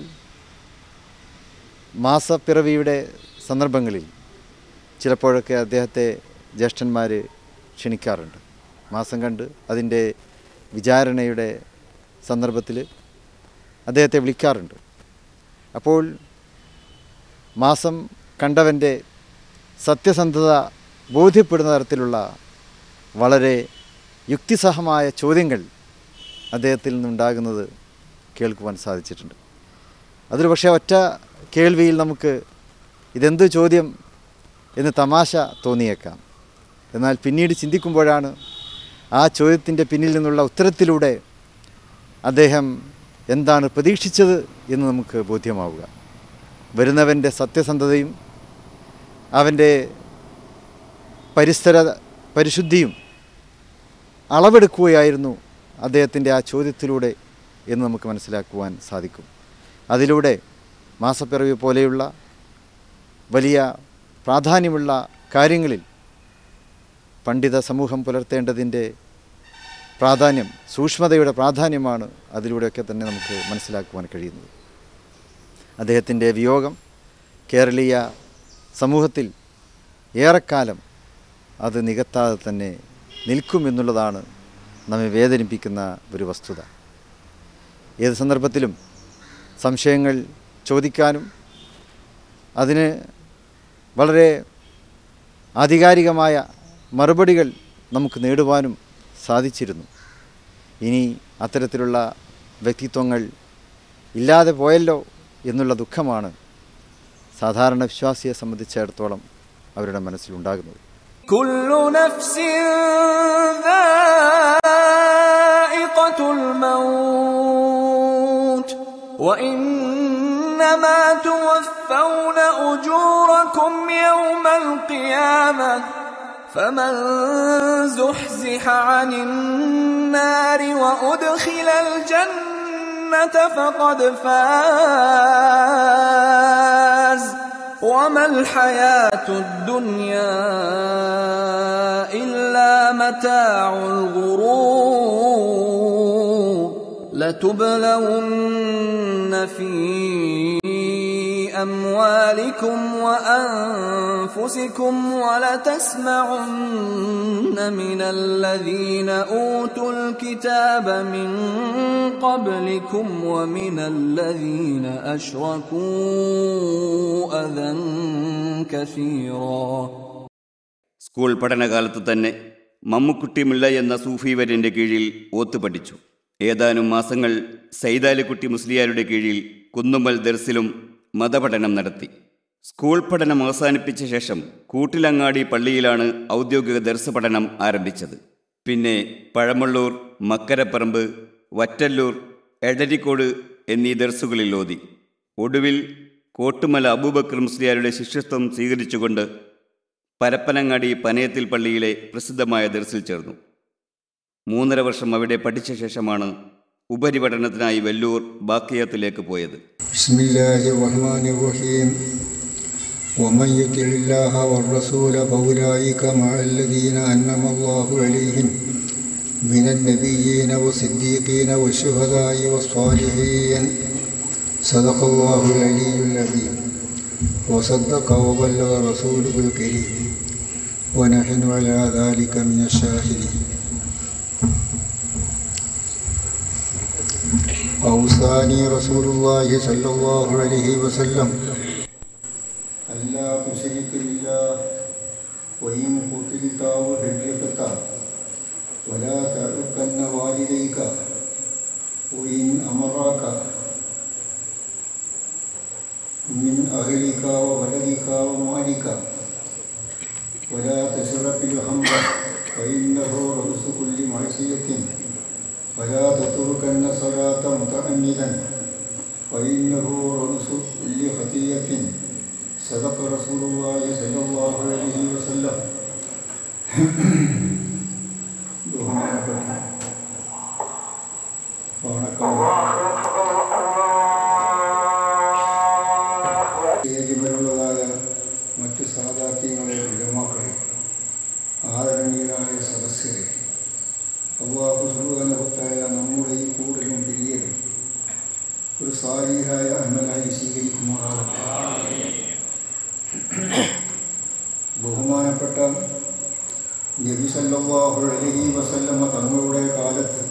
മാസപ്പിറവിയുടെ സന്ദർഭങ്ങളിൽ ചിലപ്പോഴൊക്കെ അദ്ദേഹത്തെ ജ്യേഷ്ഠന്മാർ ക്ഷണിക്കാറുണ്ട്. മാസം കണ്ട് അതിൻ്റെ വിചാരണയുടെ സന്ദർഭത്തിൽ അദ്ദേഹത്തെ വിളിക്കാറുണ്ട്. അപ്പോൾ മാസം കണ്ടവൻ്റെ സത്യസന്ധത ബോധ്യപ്പെടുന്ന തരത്തിലുള്ള വളരെ യുക്തിസഹമായ ചോദ്യങ്ങൾ അദ്ദേഹത്തിൽ നിന്നുണ്ടാകുന്നത് കേൾക്കുവാൻ സാധിച്ചിട്ടുണ്ട്. അതിൽ പക്ഷേ ഒറ്റ കേൾവിയിൽ നമുക്ക് ഇതെന്ത് ചോദ്യം എന്ന് തമാശ തോന്നിയേക്കാം. എന്നാൽ പിന്നീട് ചിന്തിക്കുമ്പോഴാണ് ആ ചോദ്യത്തിൻ്റെ പിന്നിൽ നിന്നുള്ള ഉത്തരത്തിലൂടെ അദ്ദേഹം എന്താണ് പ്രതീക്ഷിച്ചത് എന്ന് നമുക്ക് ബോധ്യമാവുക. വരുന്നവൻ്റെ സത്യസന്ധതയും അവൻ്റെ പരിസര പരിശുദ്ധിയും അളവെടുക്കുകയായിരുന്നു അദ്ദേഹത്തിൻ്റെ ആ ചോദ്യത്തിലൂടെ എന്ന് നമുക്ക് മനസ്സിലാക്കുവാൻ സാധിക്കും. അതിലൂടെ മാസപ്പിറവി പോലെയുള്ള വലിയ പ്രാധാന്യമുള്ള കാര്യങ്ങളിൽ പണ്ഡിത സമൂഹം പുലർത്തേണ്ടതിൻ്റെ പ്രാധാന്യം, സൂക്ഷ്മതയുടെ പ്രാധാന്യമാണ് അതിലൂടെയൊക്കെ തന്നെ നമുക്ക് മനസ്സിലാക്കുവാൻ കഴിയുന്നത്. അദ്ദേഹത്തിൻ്റെ വിയോഗം കേരളീയ സമൂഹത്തിൽ ഏറെക്കാലം അത് നികത്താതെ തന്നെ നിൽക്കുമെന്നുള്ളതാണ് നമ്മെ വേദനിപ്പിക്കുന്ന ഒരു വസ്തുത. ഏത് സന്ദർഭത്തിലും സംശയങ്ങൾ ചോദിക്കാനും അതിന് വളരെ ആധികാരികമായ മറുപടികൾ നമുക്ക് നേടുവാനും സാധിച്ചിരുന്നു. ഇനി അത്തരത്തിലുള്ള വ്യക്തിത്വങ്ങൾ ഇല്ലാതെ പോയല്ലോ എന്നുള്ള ദുഃഖമാണ് സാധാരണ വിശ്വാസിയെ സംബന്ധിച്ചിടത്തോളം അവരുടെ മനസ്സിലുണ്ടാകുന്നത്. കുല്ലു നഫ്സിൻ ദാഇഖത്തുൽ മൗത്ത് വഇന്നമാ തുവഫൗന ഉജൂറകും യൗമൽ ഖിയാമഹ് فمن زحزح عن النار وأدخل الجنة فقد فاز وما الحياة الدنيا إلا متاع الغرور لتبلون في أموالكم وأنفسكم أنفسكم ولتسمعن من الذين أوتوا الكتاب من قبلكم ومن الذين أشركوا أذى كثيرا. സ്കൂൾ പഠനകാലത്ത് തന്നെ മമ്മുക്കുട്ടി മുല്ല എന്ന സൂഫി വര്യൻ്റെ കീഴിൽ ഓത്ത് പഠിച്ചു. ഏതാനും മാസങ്ങൾ സൈദാലിക്കുട്ടി മുസ്ലിയാരുടെ കീഴിൽ കുന്നുമ്മൽ ദർസിലും മതപഠനം നടത്തി. സ്കൂൾ പഠനം അവസാനിപ്പിച്ച ശേഷം കൂട്ടിലങ്ങാടി പള്ളിയിലാണ് ഔദ്യോഗിക ദർസ് പഠനം ആരംഭിച്ചത്. പിന്നെ പഴമള്ളൂർ, മക്കരപ്പറമ്പ്, വറ്റല്ലൂർ, എടരിക്കോട് എന്നീ ദർസുകളിൽ ഓതി. ഒടുവിൽ കോട്ടുമല അബൂബക്കർ മുസ്ലിയാരുടെ ശിഷ്യത്വം സ്വീകരിച്ചുകൊണ്ട് പരപ്പനങ്ങാടി പനയത്തിൽ പള്ളിയിലെ പ്രസിദ്ധമായ ദർസിൽ ചേർന്നു. 3.5 വർഷം അവിടെ പഠിച്ച ശേഷമാണ് ഉപരിപഠനത്തിനായി വെല്ലൂർ ബാക്കിയത്തിലേക്ക് പോയത്. ബിസ്മില്ലാഹിർ റഹ്മാനിർ റഹീം. വമൻ യുതിഇല്ലാഹ വറസൂല ഫൗലൈക മഅല്ലദീന അൻഅമല്ലാഹു അലൈഹിം മിനൻ നബിയ്യീന വസിദ്ദീഖീന വശുഹദാഇ വസ്സാലിഹീൻ. സദഖല്ലാഹുൽ അലിയ്യുൽ അദീം. വസദ്ദഖ വബല്ലഗ റസൂലുൽ കരീം. വനഹ്നു അലാ ദാലിക മിനശ് ഷാഹിദീൻ. ഔസാനി റസൂലുള്ളാഹി സ്വല്ലല്ലാഹു അലൈഹി വസല്ലം അല്ലാ തുശ്രിക ബില്ലാഹി വഇൻ ഖുതിൽത വഹജ്ജത വലാ തറുക്കന്ന വാലിദൈക വഇൻ അമറാക മിൻ അഹ്ലിക വവലദിക വമാലിക വലാ തശ്റബിൽ ഖംറ ഫഇന്നഹു റഅ്സു കുല്ലി മഅസിയത്തിൻ ولا تتركن صلاة متعمدا فإنه رأس كل خطيئة. صدق رسول الله صلى الله عليه وسلم. ബഹുമാനപ്പെട്ട സ്റ്റേജിലുള്ളതായ മറ്റ് സാദാത്യങ്ങളെ ഉലമാക്കളെ, ആദരണീയരായ സദസ്യരെ, അല്ലാഹു സുബ്ഹാനഹു വ തആല നമ്മുടെ ഈ കൂടലും പിരിയലും ഒരു സാലിഹായ അമലായി സ്വീകരിക്കുമാറാകട്ടെ. ബഹുമാനപ്പെട്ട നബി സല്ലല്ലാഹു അലൈഹി വസല്ലമ തങ്ങളുടെ കാലത്ത്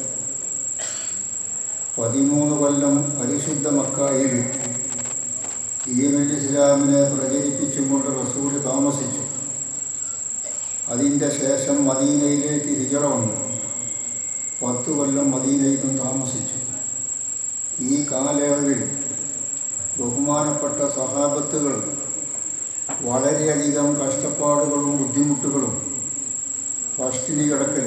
13 കൊല്ലം പരിശുദ്ധ മക്കയിൽ ദീനുൽ ഇസ്ലാമിനെ പ്രചരിപ്പിച്ചുകൊണ്ട് റസൂൽ താമസിച്ചു. അതിൻ്റെ ശേഷം മദീനയിലേക്ക് ഹിജറ വന്നു. 10 കൊല്ലം മദീനയിലും താമസിച്ചു. ഈ കാലയളവിൽ ബഹുമാനപ്പെട്ട സഹാബത്തുകൾ വളരെയധികം കഷ്ടപ്പാടുകളും ബുദ്ധിമുട്ടുകളും, പഷ്ടിനി കിടക്കൽ,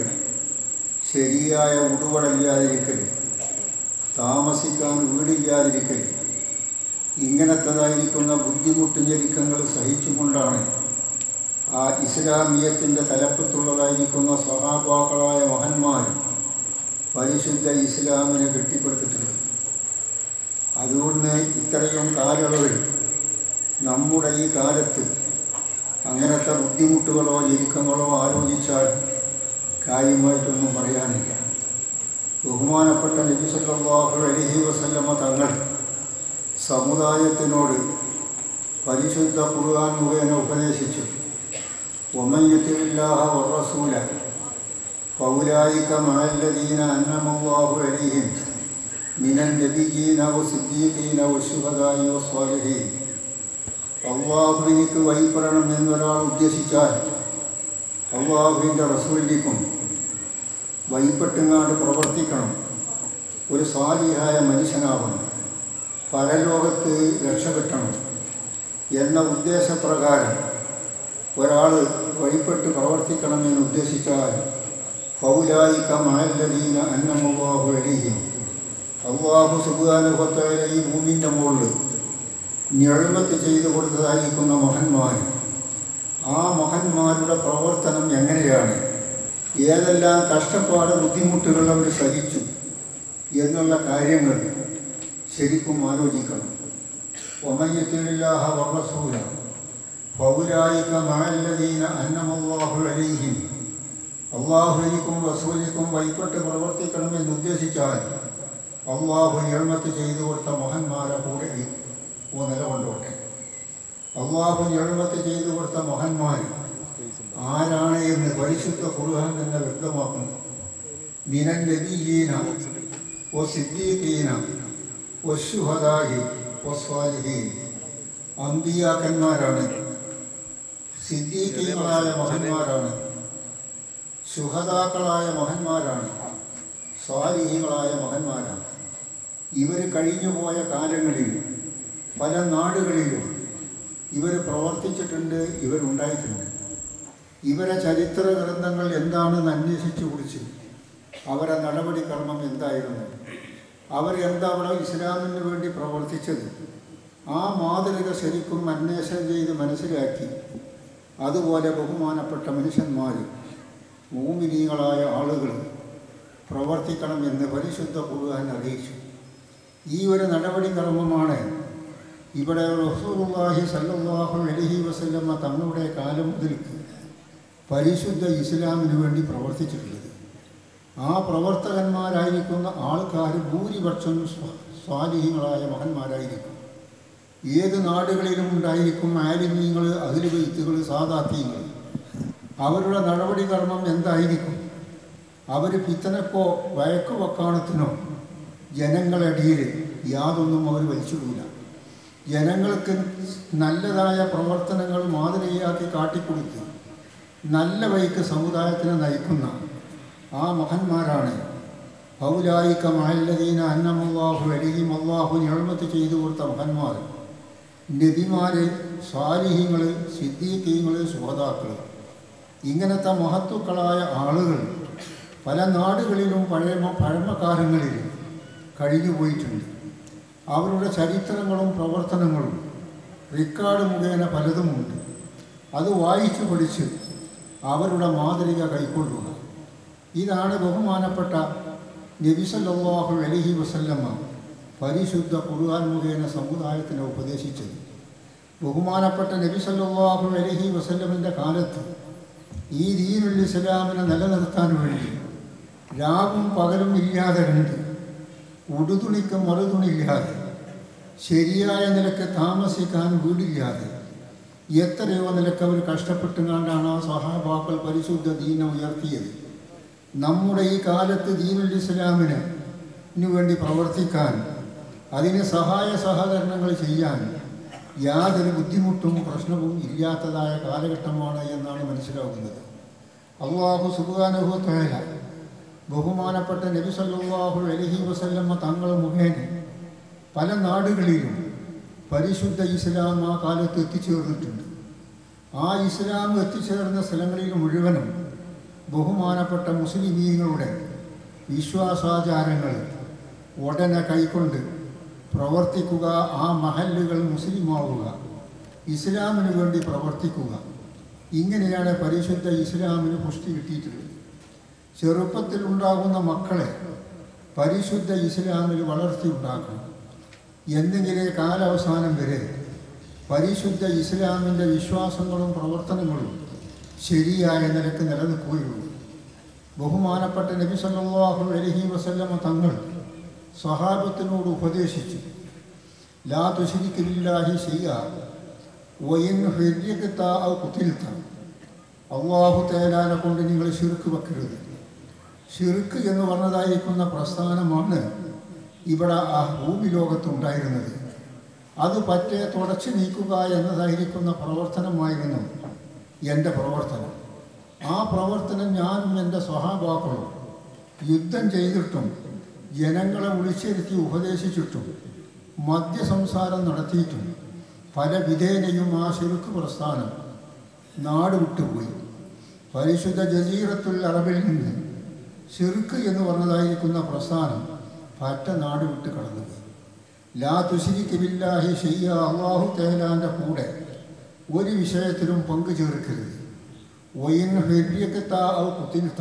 ശരിയായ ഉടുവടല്ലാതിരിക്കൽ, താമസിക്കാൻ വീടില്ലാതിരിക്കൽ, ഇങ്ങനത്തതായിരിക്കുന്ന ബുദ്ധിമുട്ട് ഞെരുക്കങ്ങൾ സഹിച്ചുകൊണ്ടാണ് ആ ഇസ്ലാമിയത്തിൻ്റെ തലപ്പത്തുള്ളതായിരിക്കുന്ന സഹാബാക്കളായ മഹന്മാർ പരിശുദ്ധ ഇസ്ലാമിനെ കെട്ടിപ്പടുത്തിട്ടുള്ളത്. അതുകൊണ്ട് ഇത്രയും കാലയളവിൽ നമ്മുടെ ഈ കാലത്ത് അങ്ങനത്തെ ബുദ്ധിമുട്ടുകളോ ഞെരുക്കങ്ങളോ ആലോചിച്ചാൽ കാര്യമായിട്ടൊന്നും പറയാനില്ല. ബഹുമാനപ്പെട്ട നബി സല്ലല്ലാഹു അലൈഹി വസല്ലമ തങ്ങൾ സമുദായത്തിനോട് പരിശുദ്ധ ഖുർആൻ മുഖേന ഉപദേശിച്ചു. വമൻ യുതിഇല്ലാഹ വറസൂല ഫൗലൈക മഅല്ലദീന അൻഅമല്ലാഹു അലൈഹിം മിനൻ നബിയ്യീന വസിദ്ദീഖീന വശുഹദാഇ വസ്സാലിഹീൻ. അള്ളാഹുവിനിക്ക് വഴിപ്പെടണം എന്നൊരാൾ ഉദ്ദേശിച്ചാൽ അള്ളാഹുവിൻ്റെ റസൂലിനും വഴിപ്പെട്ടുങ്ങാണ്ട് പ്രവർത്തിക്കണം. ഒരു സാലിഹായ മനുഷ്യനാവണം, പരലോകത്ത് രക്ഷപ്പെടണം എന്ന ഉദ്ദേശപ്രകാരം ഒരാൾ വഴിപ്പെട്ട് പ്രവർത്തിക്കണമെന്ന് ഉദ്ദേശിച്ചാൽ ഫൗലൈക മഅല്ലദീന അൻഅമല്ലാഹു അലൈഹിം, അല്ലാഹു സുബ്ഹാനഹു വ തആല ഈ ഭൂമിൻ്റെ മുകളിൽ നിഅമത്ത് ചെയ്തു കൊടുത്തതായിരിക്കുന്ന മഹന്മാർ, ആ മഹന്മാരുടെ പ്രവർത്തനം എങ്ങനെയാണ്, ഏതെല്ലാം കഷ്ടപ്പാട് ബുദ്ധിമുട്ടുകൾ അവർ സഹിച്ചു എന്നുള്ള കാര്യങ്ങൾ ശരിക്കും ആലോചിക്കണം. വമൻ യുതിഇല്ലാഹ വറസൂല ഫൗലൈക മഅല്ലദീന അൻഅമല്ലാഹു അലൈഹിം, അള്ളാഹുവിനും റസൂലിനും വഴിപ്പെട്ട് പ്രവർത്തിക്കണമെന്ന് ഉദ്ദേശിച്ചാൽ അള്ളാഹു നിഅമത്ത് ചെയ്തു കൊടുത്ത മഹന്മാരെ കൂടെ നിലകൊണ്ടോട്ടെ. അള്ളാഹു നിഅമത്ത് ചെയ്തു കൊടുത്ത മഹാന്മാർ ആരാണ് എന്ന് പരിശുദ്ധ ഖുർആൻ തന്നെ വ്യക്തമാക്കുന്നു. മിനൻ നബിയ്യീന വസിദ്ദീഖീന വശുഹദാഇ വസ്വാലിഹീൻ. അമ്പിയാക്കന്മാരാണ്, സിദ്ദീഖീങ്ങളായ മഹന്മാരാണ്, ശുഹദാക്കളായ മഹന്മാരാണ്, സ്വാലിഹീങ്ങളായ മഹന്മാരാണ്. ഇവർ കഴിഞ്ഞുപോയ കാലങ്ങളിൽ പല നാടുകളിലും ഇവർ പ്രവർത്തിച്ചിട്ടുണ്ട്, ഇവരുണ്ടായിട്ടുണ്ട്. ഇവരെ ചരിത്ര ഗ്രന്ഥങ്ങൾ എന്താണെന്ന് അന്വേഷിച്ചു കുറിച്ച് അവരെ നടപടിക്രമം എന്തായിരുന്നു, അവരെന്താണ് ഇസ്ലാമിന് വേണ്ടി പ്രവർത്തിച്ചത്, ആ മാതൃക ശരിക്കും അന്വേഷണം ചെയ്ത് മനസ്സിലാക്കി അതുപോലെ ബഹുമാനപ്പെട്ട മനുഷ്യന്മാർ, മുഅ്മിനീങ്ങളായ ആളുകൾ പ്രവർത്തിക്കണം എന്ന് പരിശുദ്ധ ഖുർആൻ അറിയിച്ചു. ഈ ഒരു നടപടിക്രമമാണ് ഇവിടെ റസൂലുള്ളാഹി സ്വല്ലല്ലാഹു അലൈഹി വസല്ലമ തങ്ങളുടെ കാലം മുതൽ പരിശുദ്ധ ഇസ്ലാമിന് വേണ്ടി പ്രവർത്തിച്ചിട്ടുള്ളത്. ആ പ്രവർത്തകന്മാരായിരിക്കുന്ന ആൾക്കാർ ഭൂരിപക്ഷം സ്വാലിഹീങ്ങളായ മഹന്മാരായിരിക്കും. ഏത് നാടുകളിലും ഉണ്ടായിരിക്കും ആലിമീങ്ങൾ, അഹ്ലു ബൈത്തുകൾ, സാദാത്തീങ്ങൾ. അവരുടെ നടപടിക്രമം എന്തായിരിക്കും? അവർ ഫിത്നക്കോ വഴക്കു വക്കാണത്തിനോ ജനങ്ങളടിയിൽ യാതൊന്നും അവർ വലിച്ചിടില്ല. ജനങ്ങൾക്ക് നല്ലതായ പ്രവർത്തനങ്ങൾ മാതൃകയാക്കി കാട്ടിക്കൊടുത്ത് നല്ല വഴിക്ക് സമുദായത്തിനെ നയിക്കുന്ന ആ മഹന്മാരാണ് ഔലായിക മഅല്ലദീന അന്നമല്ലാഹു അലൈഹിം, അല്ലാഹു നിഅമത്ത് ചെയ്തു കൊടുത്ത മഹന്മാർ, നബിമാർ, സ്വാലിഹീങ്ങൾ, സിദ്ദീഖീങ്ങൾ, ശുഹദാക്കൾ. ഇങ്ങനത്തെ മഹത്തുക്കളായ ആളുകൾ പല നാടുകളിലും പഴമക്കാലങ്ങളിൽ കഴിഞ്ഞു പോയിട്ടുണ്ട്. അവരുടെ ചരിത്രങ്ങളും പ്രവർത്തനങ്ങളും റിക്കാർഡ് മുഖേന പലതുമുണ്ട്. അത് വായിച്ചു പഠിച്ച് അവരുടെ മാതൃക കൈക്കൊള്ളുക. ഇതാണ് ബഹുമാനപ്പെട്ട നബി സല്ലല്ലാഹു അലൈഹി വസല്ലമ പരിശുദ്ധ ഖുർആൻ മുഖേന സമുദായത്തിനെ ഉപദേശിച്ചത്. ബഹുമാനപ്പെട്ട നബി സല്ലല്ലാഹു അലൈഹി വസല്ലമിൻ്റെ കാലത്ത് ഈ ദീനുൽ ഇസ്ലാമിനെ നിലനിർത്താൻ വേണ്ടി രാവും പകലും ഇല്ലാതെ കണ്ട്, ഉടുതുണിക്ക് മറുതുണിയില്ലാതെ, ശരിയായ നിലക്ക് താമസിക്കാൻ വീടില്ലാതെ എത്രയോ നിലക്ക് അവർ കഷ്ടപ്പെട്ടുകൊണ്ടാണ് ആ സഹാബാക്കൾ പരിശുദ്ധ ദീനം ഉയർത്തിയത്. നമ്മുടെ ഈ കാലത്ത് ദീനുൽ ഇസ്ലാമിന് വേണ്ടി പ്രവർത്തിക്കാൻ, അതിന് സഹായ സഹകരണങ്ങൾ ചെയ്യാൻ യാതൊരു ബുദ്ധിമുട്ടും പ്രശ്നവും ഇല്ലാത്തതായ കാലഘട്ടമാണ് എന്നാണ് മനസ്സിലാക്കുന്നത്. അല്ലാഹു സുബ്ഹാനഹു വ തആല ബഹുമാനപ്പെട്ട നബി സല്ലല്ലാഹു അലൈഹി വസല്ലമ തങ്ങൾ മുഖേന പല നാടുകളിലും പരിശുദ്ധ ഇസ്ലാം ആ കാലത്ത് എത്തിച്ചേർന്നിട്ടുണ്ട്. ആ ഇസ്ലാം എത്തിച്ചേർന്ന സ്ഥലങ്ങളിൽ മുഴുവനും ബഹുമാനപ്പെട്ട മുസ്ലിമീങ്ങളുടെ വിശ്വാസാചാരങ്ങൾ ഉടനെ കൈക്കൊണ്ട് പ്രവർത്തിക്കുക, ആ മഹല്ലുകൾ മുസ്ലിമാവുക, ഇസ്ലാമിന് വേണ്ടി പ്രവർത്തിക്കുക. ഇങ്ങനെയാണ് പരിശുദ്ധ ഇസ്ലാമിന് പുഷ്ടി കിട്ടിയിട്ടുള്ളത്. ചെറുപ്പത്തിൽ ഉണ്ടാകുന്ന മക്കളെ പരിശുദ്ധ ഇസ്ലാമിൽ വളർത്തിയുണ്ടാക്കണം. എന്തെങ്കിലും കാലാവസാനം വരെ പരിശുദ്ധ ഇസ്ലാമിൻ്റെ വിശ്വാസങ്ങളും പ്രവർത്തനങ്ങളും ശരിയായ നിലക്ക് നിലനിൽക്കുകയുള്ളൂ. ബഹുമാനപ്പെട്ട നബി സല്ലല്ലാഹു അലൈഹി വസല്ലമ തങ്ങൾ സ്വഹാബത്തിനോട് ഉപദേശിച്ചു, ലാ തുശ്രിക് ബില്ലാഹി ശൈഅ വഇൻ ഹുരികത ഔ ഖുതിൽത. അല്ലാഹു തആലാനെ കൊണ്ട് നിങ്ങൾ ശിർക്ക് വെക്കരുത്. ശിർക്ക് എന്ന് പറഞ്ഞതായിരിക്കുന്ന പ്രസ്ഥാനമാണ് ഇവിടെ ആ ഭൂമി ലോകത്തുണ്ടായിരുന്നത്. അത് പറ്റെ തുടച്ചു നീക്കുക എന്നതായിരിക്കുന്ന പ്രവർത്തനമായിരുന്നു എൻ്റെ പ്രവർത്തനം. ആ പ്രവർത്തനം ഞാനും എൻ്റെ സ്വഹാബാക്കളും യുദ്ധം ചെയ്തിട്ടും ജനങ്ങളെ വിളിച്ചിരുത്തി ഉപദേശിച്ചിട്ടും മദ്യസംസാരം നടത്തിയിട്ടും പല വിധേനയും ആ ശിർക്ക് പ്രസ്ഥാനം നാട് വിട്ടുപോയി. പരിശുദ്ധ ജസീറത്തുൽ അറബിൽ നിന്ന് ശിർക്ക് എന്ന് പറഞ്ഞതായിരിക്കുന്ന പ്രസ്ഥാനം പറ്റ നാട് വിട്ട് കടന്നുപോയി. ലാ തുശ്രിക് ബില്ലാഹി ശൈഅ, അല്ലാഹു തആലാന്റെ കൂടെ ഒരു വിഷയത്തിലും പങ്കു ചേർക്കരുത്. വഇൻ ഹുരികത ഔ ഖുതിൽത,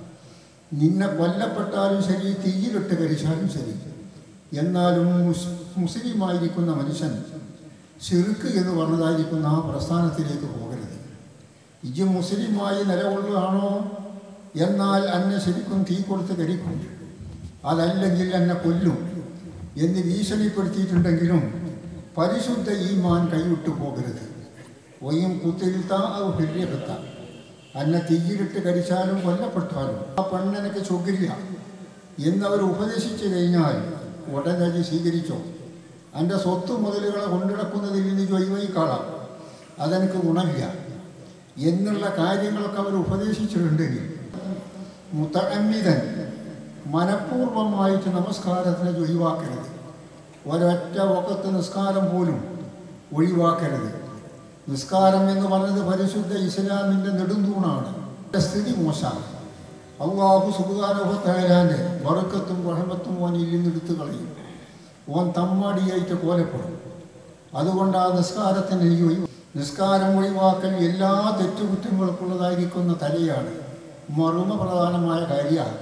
നിന്നെ കൊല്ലപ്പെട്ടാലും ശരി, തീയിലിട്ട് കരിച്ചാലും ശരി, എന്നാലും മുസ്ലിമായിരിക്കുന്ന മനുഷ്യൻ ശിർക്ക് എന്ന് പറഞ്ഞതായിരിക്കുന്ന ആ പ്രസ്ഥാനത്തിലേക്ക് പോകരുത്. ഇജ് മുസ്ലിമായി നിലകൊള്ളുകയാണോ, എന്നാൽ എന്നെ ശരിക്കും തീ കൊടുത്ത് കരിക്കും, അതല്ലെങ്കിൽ എന്നെ കൊല്ലും എന്ന് ഭീഷണിപ്പെടുത്തിയിട്ടുണ്ടെങ്കിലും പരിശുദ്ധ ഈമാൻ കൈവിട്ടു പോകരുത്. ഒയും കുത്തിരിത്ത ഫിര്യത്ത, അന്നെ തീയിലിട്ട് കരിച്ചാലും കൊല്ലപ്പെട്ടാലും ആ പെണ്ണെനിക്ക് ചൊല്ലില്ല എന്നവർ ഉപദേശിച്ചു കഴിഞ്ഞാൽ ഉടനെ സ്വീകരിച്ചോ. എൻ്റെ സ്വത്ത് മുതലുകളെ കൊണ്ടിടക്കുന്നതിൽ നിന്ന് ഒഴിവായിക്കാളാം, അതെനിക്ക് ഗുണമില്ല എന്നുള്ള കാര്യങ്ങളൊക്കെ അവർ ഉപദേശിച്ചിട്ടുണ്ടെങ്കിൽ മുതഅമ്മിദൻ മനഃപൂർവമായിട്ട് നമസ്കാരത്തിനെ ഒഴിവാക്കരുത്. ഒരൊറ്റ വഖത്ത് നിസ്കാരം പോലും ഒഴിവാക്കരുത്. നിസ്കാരം എന്ന് പറഞ്ഞത് പരിശുദ്ധ ഇസ്ലാമിൻ്റെ നെടുന്തൂണാണ്. സ്ഥിതി മോശമാണ്. അല്ലാഹു സുബ്ഹാനഹു വ തആലാന്റെ ബറക്കത്തും റഹ്മത്തും ഓനിൽ നിന്ന് എടുത്തു കളയും. ഓൻ തമ്മാടിയായിട്ട് കോലപ്പെടും. അതുകൊണ്ട് ആ നിസ്കാരത്തിന് നിസ്കാരം ഒഴിവാക്കൽ എല്ലാ തെറ്റുകുറ്റങ്ങൾക്കുള്ളതായിരിക്കുന്ന തലയാണ്. മറുമ പ്രധാനമായ കാര്യമാണ്.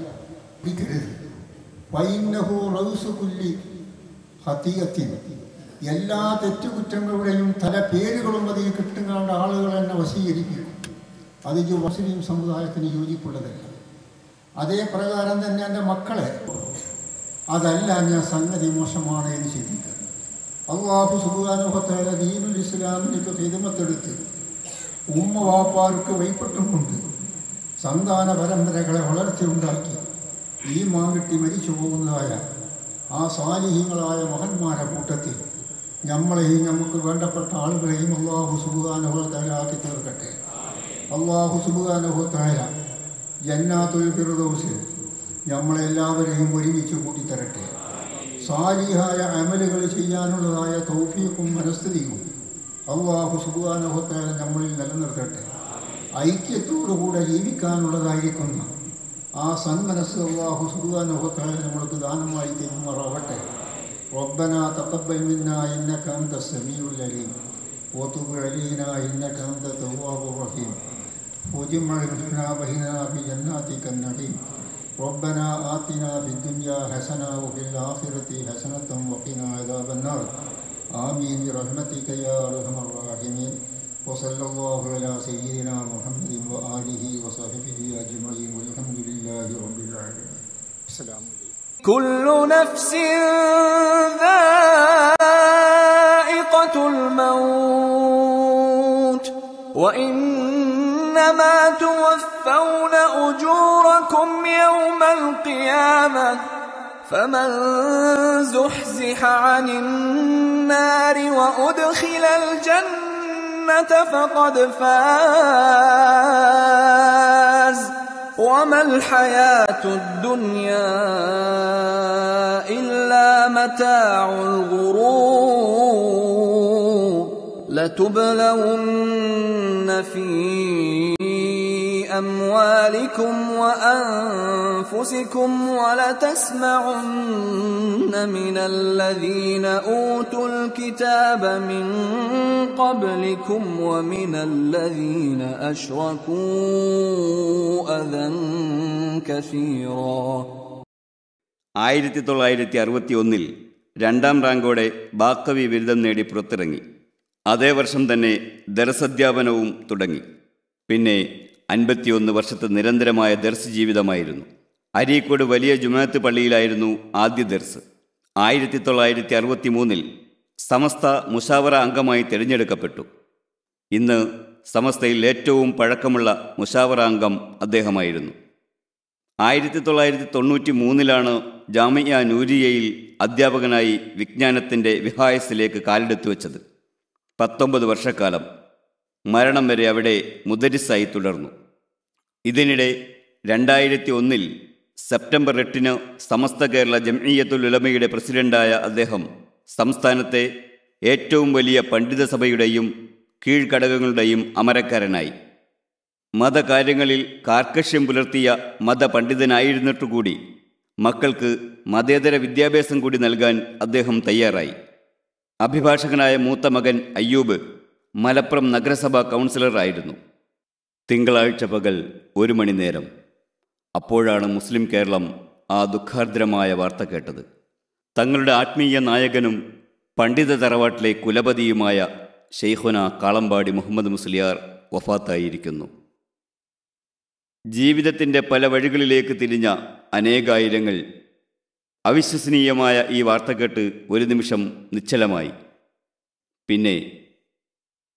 ഫൈന്നഹു റൗസു കുല്ലി ഹത്തിയത്തിൻ, എല്ലാ തെറ്റുകുറ്റങ്ങളുടെയും തല പേരുകളും അതിൽ കിട്ടുന്ന ആളുകൾ എന്നെ വശീകരിക്കും. അത് മുസ്ലിം സമുദായത്തിന് യോജിപ്പുള്ളതല്ല. അതേ പ്രകാരം തന്നെ എൻ്റെ മക്കളെ അതല്ല ഞാൻ സംഗതി മോശമാണ് എന്ന് ചിന്തിക്കുക. അല്ലാഹു സുബ്ഹാനഹു വ തആല ദീനുൽ ഇസ്ലാമിലേക്ക് ഖിദ്മത്തെടുത്ത് ഉമ്മ വാപ്പാർക്ക് വൈപ്പെട്ടം കൊണ്ട് സന്താന പരമ്പരകളെ വളർത്തിയുണ്ടാക്കി ഈമാൻ കിട്ടി മരിച്ചു പോകുന്നതായ ആ സാലിഹീങ്ങളായ മഹന്മാരുടെ കൂട്ടത്തിൽ നമ്മളെയും നമുക്ക് വേണ്ടപ്പെട്ട ആളുകളെയും അല്ലാഹു സുബ്ഹാനഹു വ തആല ആക്കി തീർക്കട്ടെ. അല്ലാഹു സുബ്ഹാനഹു വ തആല ജന്നാത്തുൽ ഫിർദൗസിൽ നമ്മളെല്ലാവരെയും ഒരുമിച്ച് കൂട്ടിത്തരട്ടെ. സാലിഹായ അമലുകൾ ചെയ്യാനുള്ളതായ തൗഫീഖും മനസ്ഥിതിയും അല്ലാഹു സുബ്ഹാനഹു വ തആല നമ്മളിൽ നിലനിർത്തട്ടെ. ഐക്യത്തോടുകൂടെ ജീവിക്കാനുള്ളതായിരിക്കുന്ന ആ സന്മനസ് അല്ലാഹു സുബ്ഹാനഹു വ തആല നമ്മൾക്ക് ദാനമായി തരുമാറാവട്ടെ. റബ്ബനാ തഖബ്ബൽ മിന്നാ ഇന്നക അൻതസ് സമീഉൽ അലീം വതുബ് അലൈനാ ഇന്നക അൻത തവ്വാബുർ റഹീം വജ്മഅ ലനാ ബൈനനാ ഫി ജന്നാതിക നഈം ربنا آتنا في الدنيا حسنة وفي الآخرة حسنة وقنا عذاب النار آمين برحمتك يا أرحم الراحمين وصلى الله على سيدنا محمد وآله وصحبه أجمعين والحمد لله رب العالمين. السلام عليكم. كل نفس ذائقة الموت وإنما توفون أجوركم يوم القيامة فمن زحزح عن النار وأدخل الجنة فقد فاز وما الحياة الدنيا إلا متاع الغرور لتبلون في أموالكم وأنفسكم ولتسمعن من الذين أوتوا الكتاب من قبلكم ومن الذين أشركوا أذى كثيرا. 1961 രണ്ടാം റാങ്കോടെ ബാക്കവി ബിരുദം നേടി പുറത്തിറങ്ങി. അതേ വർഷം തന്നെ ദർസധ്യാപനവും തുടങ്ങി. പിന്നെ 51 വർഷത്തെ നിരന്തരമായ ദർസ് ജീവിതമായിരുന്നു. അരീക്കോട് വലിയ ജുമാഅത്ത് പള്ളിയിലായിരുന്നു ആദ്യ ദർസ്. 1963 സമസ്ത മുശാവറ അംഗമായി തിരഞ്ഞെടുക്കപ്പെട്ടു. ഇന്ന് സമസ്തയിൽ ഏറ്റവും പഴക്കമുള്ള മുശാവറ അംഗം അദ്ദേഹമായിരുന്നു. 1993 ജാമിഅ നൂരിയയിൽ അധ്യാപകനായി വിജ്ഞാനത്തിൻ്റെ വിഹായസിലേക്ക് കാലെടുത്തു വെച്ചത്. 19 വർഷക്കാലം മരണം വരെ അവിടെ മുദരിസായി തുടർന്നു. ഇതിനിടെ 2001 സെപ്റ്റംബർ 8 സമസ്ത കേരള ജംഇയ്യത്തുൽ ഉലമയുടെ പ്രസിഡന്റായ അദ്ദേഹം സംസ്ഥാനത്തെ ഏറ്റവും വലിയ പണ്ഡിത സഭയുടെയും കീഴ്ഘടകങ്ങളുടെയും അമരക്കാരനായി. മതകാര്യങ്ങളിൽ കാർക്കശ്യം പുലർത്തിയ മതപണ്ഡിതനായിരുന്നിട്ടുകൂടി മക്കൾക്ക് മതേതര വിദ്യാഭ്യാസം കൂടി നൽകാൻ അദ്ദേഹം തയ്യാറായി. അഭിഭാഷകനായ മൂത്ത മകൻ അയ്യൂബ് മലപ്പുറം നഗരസഭാ കൗൺസിലറായിരുന്നു. തിങ്കളാഴ്ച പകൽ 1 മണി നേരം. അപ്പോഴാണ് മുസ്ലിം കേരളം ആ ദുഃഖാർദ്രമായ വാർത്ത കേട്ടത്. തങ്ങളുടെ ആത്മീയ നായകനും പണ്ഡിത തറവാട്ടിലെ കുലപതിയുമായ ശൈഖുന കാളമ്പാടി മുഹമ്മദ് മുസ്ലിയാർ വഫാത്തായിരിക്കുന്നു. ജീവിതത്തിൻ്റെ പല വഴികളിലേക്ക് തിരിഞ്ഞ അനേകായിരങ്ങൾ അവിശ്വസനീയമായ ഈ വാർത്ത കേട്ട് ഒരു നിമിഷം നിശ്ചലമായി. പിന്നെ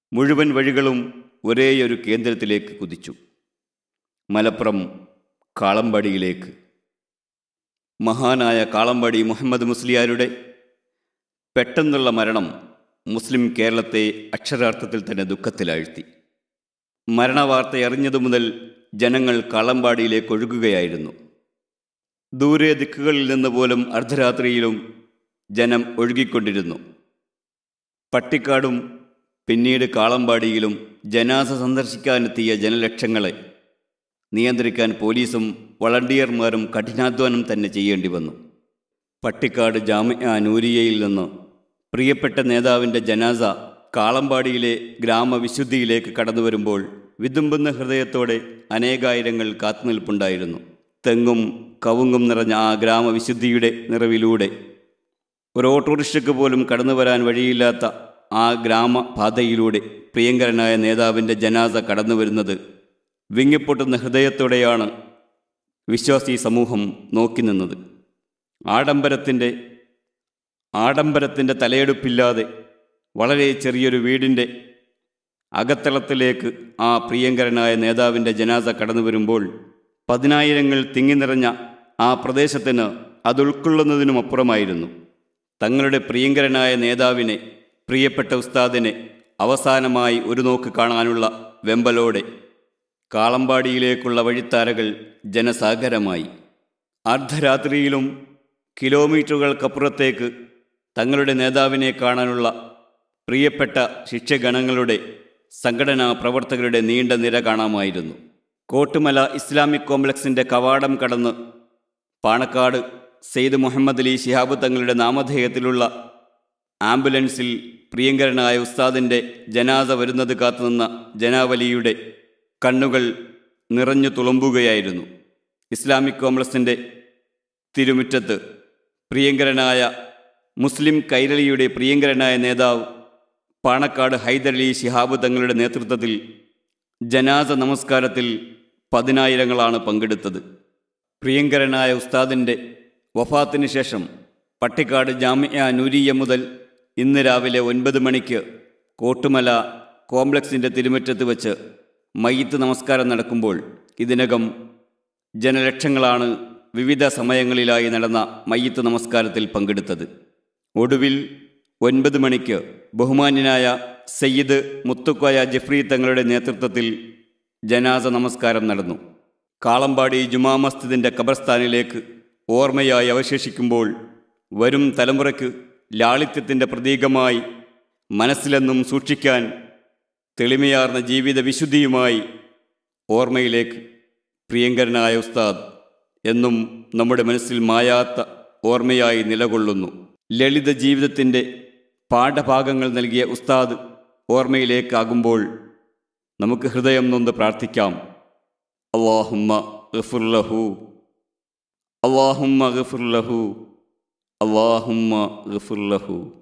മുഴുവൻ വഴികളും ഒരേയൊരു കേന്ദ്രത്തിലേക്ക് കുതിച്ചു. മലപ്പുറം കാളമ്പാടിയിലേക്ക്. മഹാനായ കാളമ്പാടി മുഹമ്മദ് മുസ്ലിയാരുടെ പെട്ടെന്നുള്ള മരണം മുസ്ലിം കേരളത്തെ അക്ഷരാർത്ഥത്തിൽ തന്നെ ദുഃഖത്തിലാഴ്ത്തി. മരണവാർത്തയറിഞ്ഞതു മുതൽ ജനങ്ങൾ കാളമ്പാടിയിലേക്ക് ഒഴുകുകയായിരുന്നു. ദൂരെ ദിക്കുകളിൽ നിന്ന് പോലും അർദ്ധരാത്രിയിലും ജനം ഒഴുകിക്കൊണ്ടിരുന്നു. പട്ടിക്കാടും പിന്നീട് കാളമ്പാടിയിലും ജനാസ സന്ദർശിക്കാനെത്തിയ ജനലക്ഷങ്ങളെ നിയന്ത്രിക്കാൻ പോലീസും വളണ്ടിയർമാരും കഠിനാധ്വാനം തന്നെ ചെയ്യേണ്ടി വന്നു. പട്ടിക്കാട് ജാമിഅ നൂരിയയിൽ നിന്ന് പ്രിയപ്പെട്ട നേതാവിൻ്റെ ജനാസ കാളമ്പാടിയിലെ ഗ്രാമവിശുദ്ധിയിലേക്ക് കടന്നു വരുമ്പോൾ വിതുമ്പുന്ന ഹൃദയത്തോടെ അനേകായിരങ്ങൾ കാത്തുനിൽപ്പുണ്ടായിരുന്നു. തെങ്ങും കവുങ്ങും നിറഞ്ഞ ആ ഗ്രാമവിശുദ്ധിയുടെ നിറവിലൂടെ ഒരു ഓട്ടോറിക്ഷയ്ക്ക് പോലും കടന്നു വരാൻ വഴിയില്ലാത്ത ആ ഗ്രാമപാതയിലൂടെ പ്രിയങ്കരനായ നേതാവിൻ്റെ ജനാസ കടന്നു വരുന്നത് വിങ്ങിപ്പൊട്ടുന്ന ഹൃദയത്തോടെയാണ് വിശ്വാസി സമൂഹം നോക്കി നിന്നത്. ആഡംബരത്തിൻ്റെ തലയെടുപ്പില്ലാതെ വളരെ ചെറിയൊരു വീടിൻ്റെ അകത്തളത്തിലേക്ക് ആ പ്രിയങ്കരനായ നേതാവിൻ്റെ ജനാസ കടന്നു വരുമ്പോൾ 10,000 തിങ്ങി നിറഞ്ഞ ആ പ്രദേശത്തിന് അതുൾക്കൊള്ളുന്നതിനുമപ്പുറമായിരുന്നു. തങ്ങളുടെ പ്രിയങ്കരനായ നേതാവിനെ, പ്രിയപ്പെട്ട ഉസ്താദിനെ അവസാനമായി ഒരു നോക്ക് കാണാനുള്ള വെമ്പലോടെ കാളമ്പാടിയിലേക്കുള്ള വഴിത്താരകൾ ജനസാഗരമായി. അർദ്ധരാത്രിയിലും കിലോമീറ്ററുകൾക്കപ്പുറത്തേക്ക് തങ്ങളുടെ നേതാവിനെ കാണാനുള്ള പ്രിയപ്പെട്ട ശിഷ്യഗണങ്ങളുടെ സംഘടനാ പ്രവർത്തകരുടെ നീണ്ട നിര കാണാമായിരുന്നു. കോട്ടുമല ഇസ്ലാമിക് കോംപ്ലക്സിൻ്റെ കവാടം കടന്ന് പാണക്കാട് സെയ്ദ് മുഹമ്മദ് അലി ശിഹാബ് തങ്ങളുടെ നാമധേയത്തിലുള്ള ആംബുലൻസിൽ പ്രിയങ്കരനായ ഉസ്താദിൻ്റെ ജനാസ വരുന്നത് കാത്തുനിന്ന ജനാവലിയുടെ കണ്ണുകൾ നിറഞ്ഞു തുളുമ്പുകയായിരുന്നു. ഇസ്ലാമിക് കോംപ്ലക്സിൻ്റെ തിരുമുറ്റത്ത് പ്രിയങ്കരനായ മുസ്ലിം കൈരളിയുടെ പ്രിയങ്കരനായ നേതാവ് പാണക്കാട് ഹൈദരലി ശിഹാബ് തങ്ങളുടെ നേതൃത്വത്തിൽ ജനാസ നമസ്കാരത്തിൽ 10,000 പങ്കെടുത്തത്. പ്രിയങ്കരനായ ഉസ്താദിൻ്റെ വഫാത്തിന് ശേഷം പട്ടിക്കാട് ജാമിഅ നൂരിയ മുതൽ ഇന്ന് രാവിലെ 9 മണിക്ക് കോട്ടുമല കോംപ്ലക്സിൻ്റെ തിരുമുറ്റത്ത് വച്ച് മയ്യിത്ത് നമസ്കാരം നടക്കുമ്പോൾ ഇതിനകം ജനലക്ഷങ്ങളാണ് വിവിധ സമയങ്ങളിലായി നടന്ന മയ്യിത്ത് നമസ്കാരത്തിൽ പങ്കെടുത്തത്. ഒടുവിൽ 9 മണിക്ക് ബഹുമാന്യനായ സയ്യിദ് മുത്തുക്കോയ ജഫ്രി തങ്ങളുടെ നേതൃത്വത്തിൽ ജനാസ നമസ്കാരം നടന്നു. കാളമ്പാടി ജുമാ മസ്ജിദിൻ്റെ ഖബർസ്ഥാനിലേക്ക് ഓർമ്മയായി അവശേഷിക്കുമ്പോൾ വരും തലമുറയ്ക്ക് ലാളിത്യത്തിൻ്റെ പ്രതീകമായി മനസ്സിലെന്നും സൂക്ഷിക്കാൻ തെളിമയാർന്ന ജീവിത വിശുദ്ധിയുമായി ഓർമ്മയിലേക്ക് പ്രിയങ്കരനായ ഉസ്താദ് എന്നും നമ്മുടെ മനസ്സിൽ മായാത്ത ഓർമ്മയായി നിലകൊള്ളുന്നു. ലളിത ജീവിതത്തിൻ്റെ പാഠഭാഗങ്ങൾ നൽകിയ ഉസ്താദ് ഓർമ്മയിലേക്കാകുമ്പോൾ നമുക്ക് ഹൃദയം നൊന്ന് പ്രാർത്ഥിക്കാം. അല്ലാഹുമ്മ ഗഫിർ ലഹു, അല്ലാഹുമ്മ ഗഫിർ ലഹു, അല്ലാഹുമ്മ ഗഫിർ ലഹു.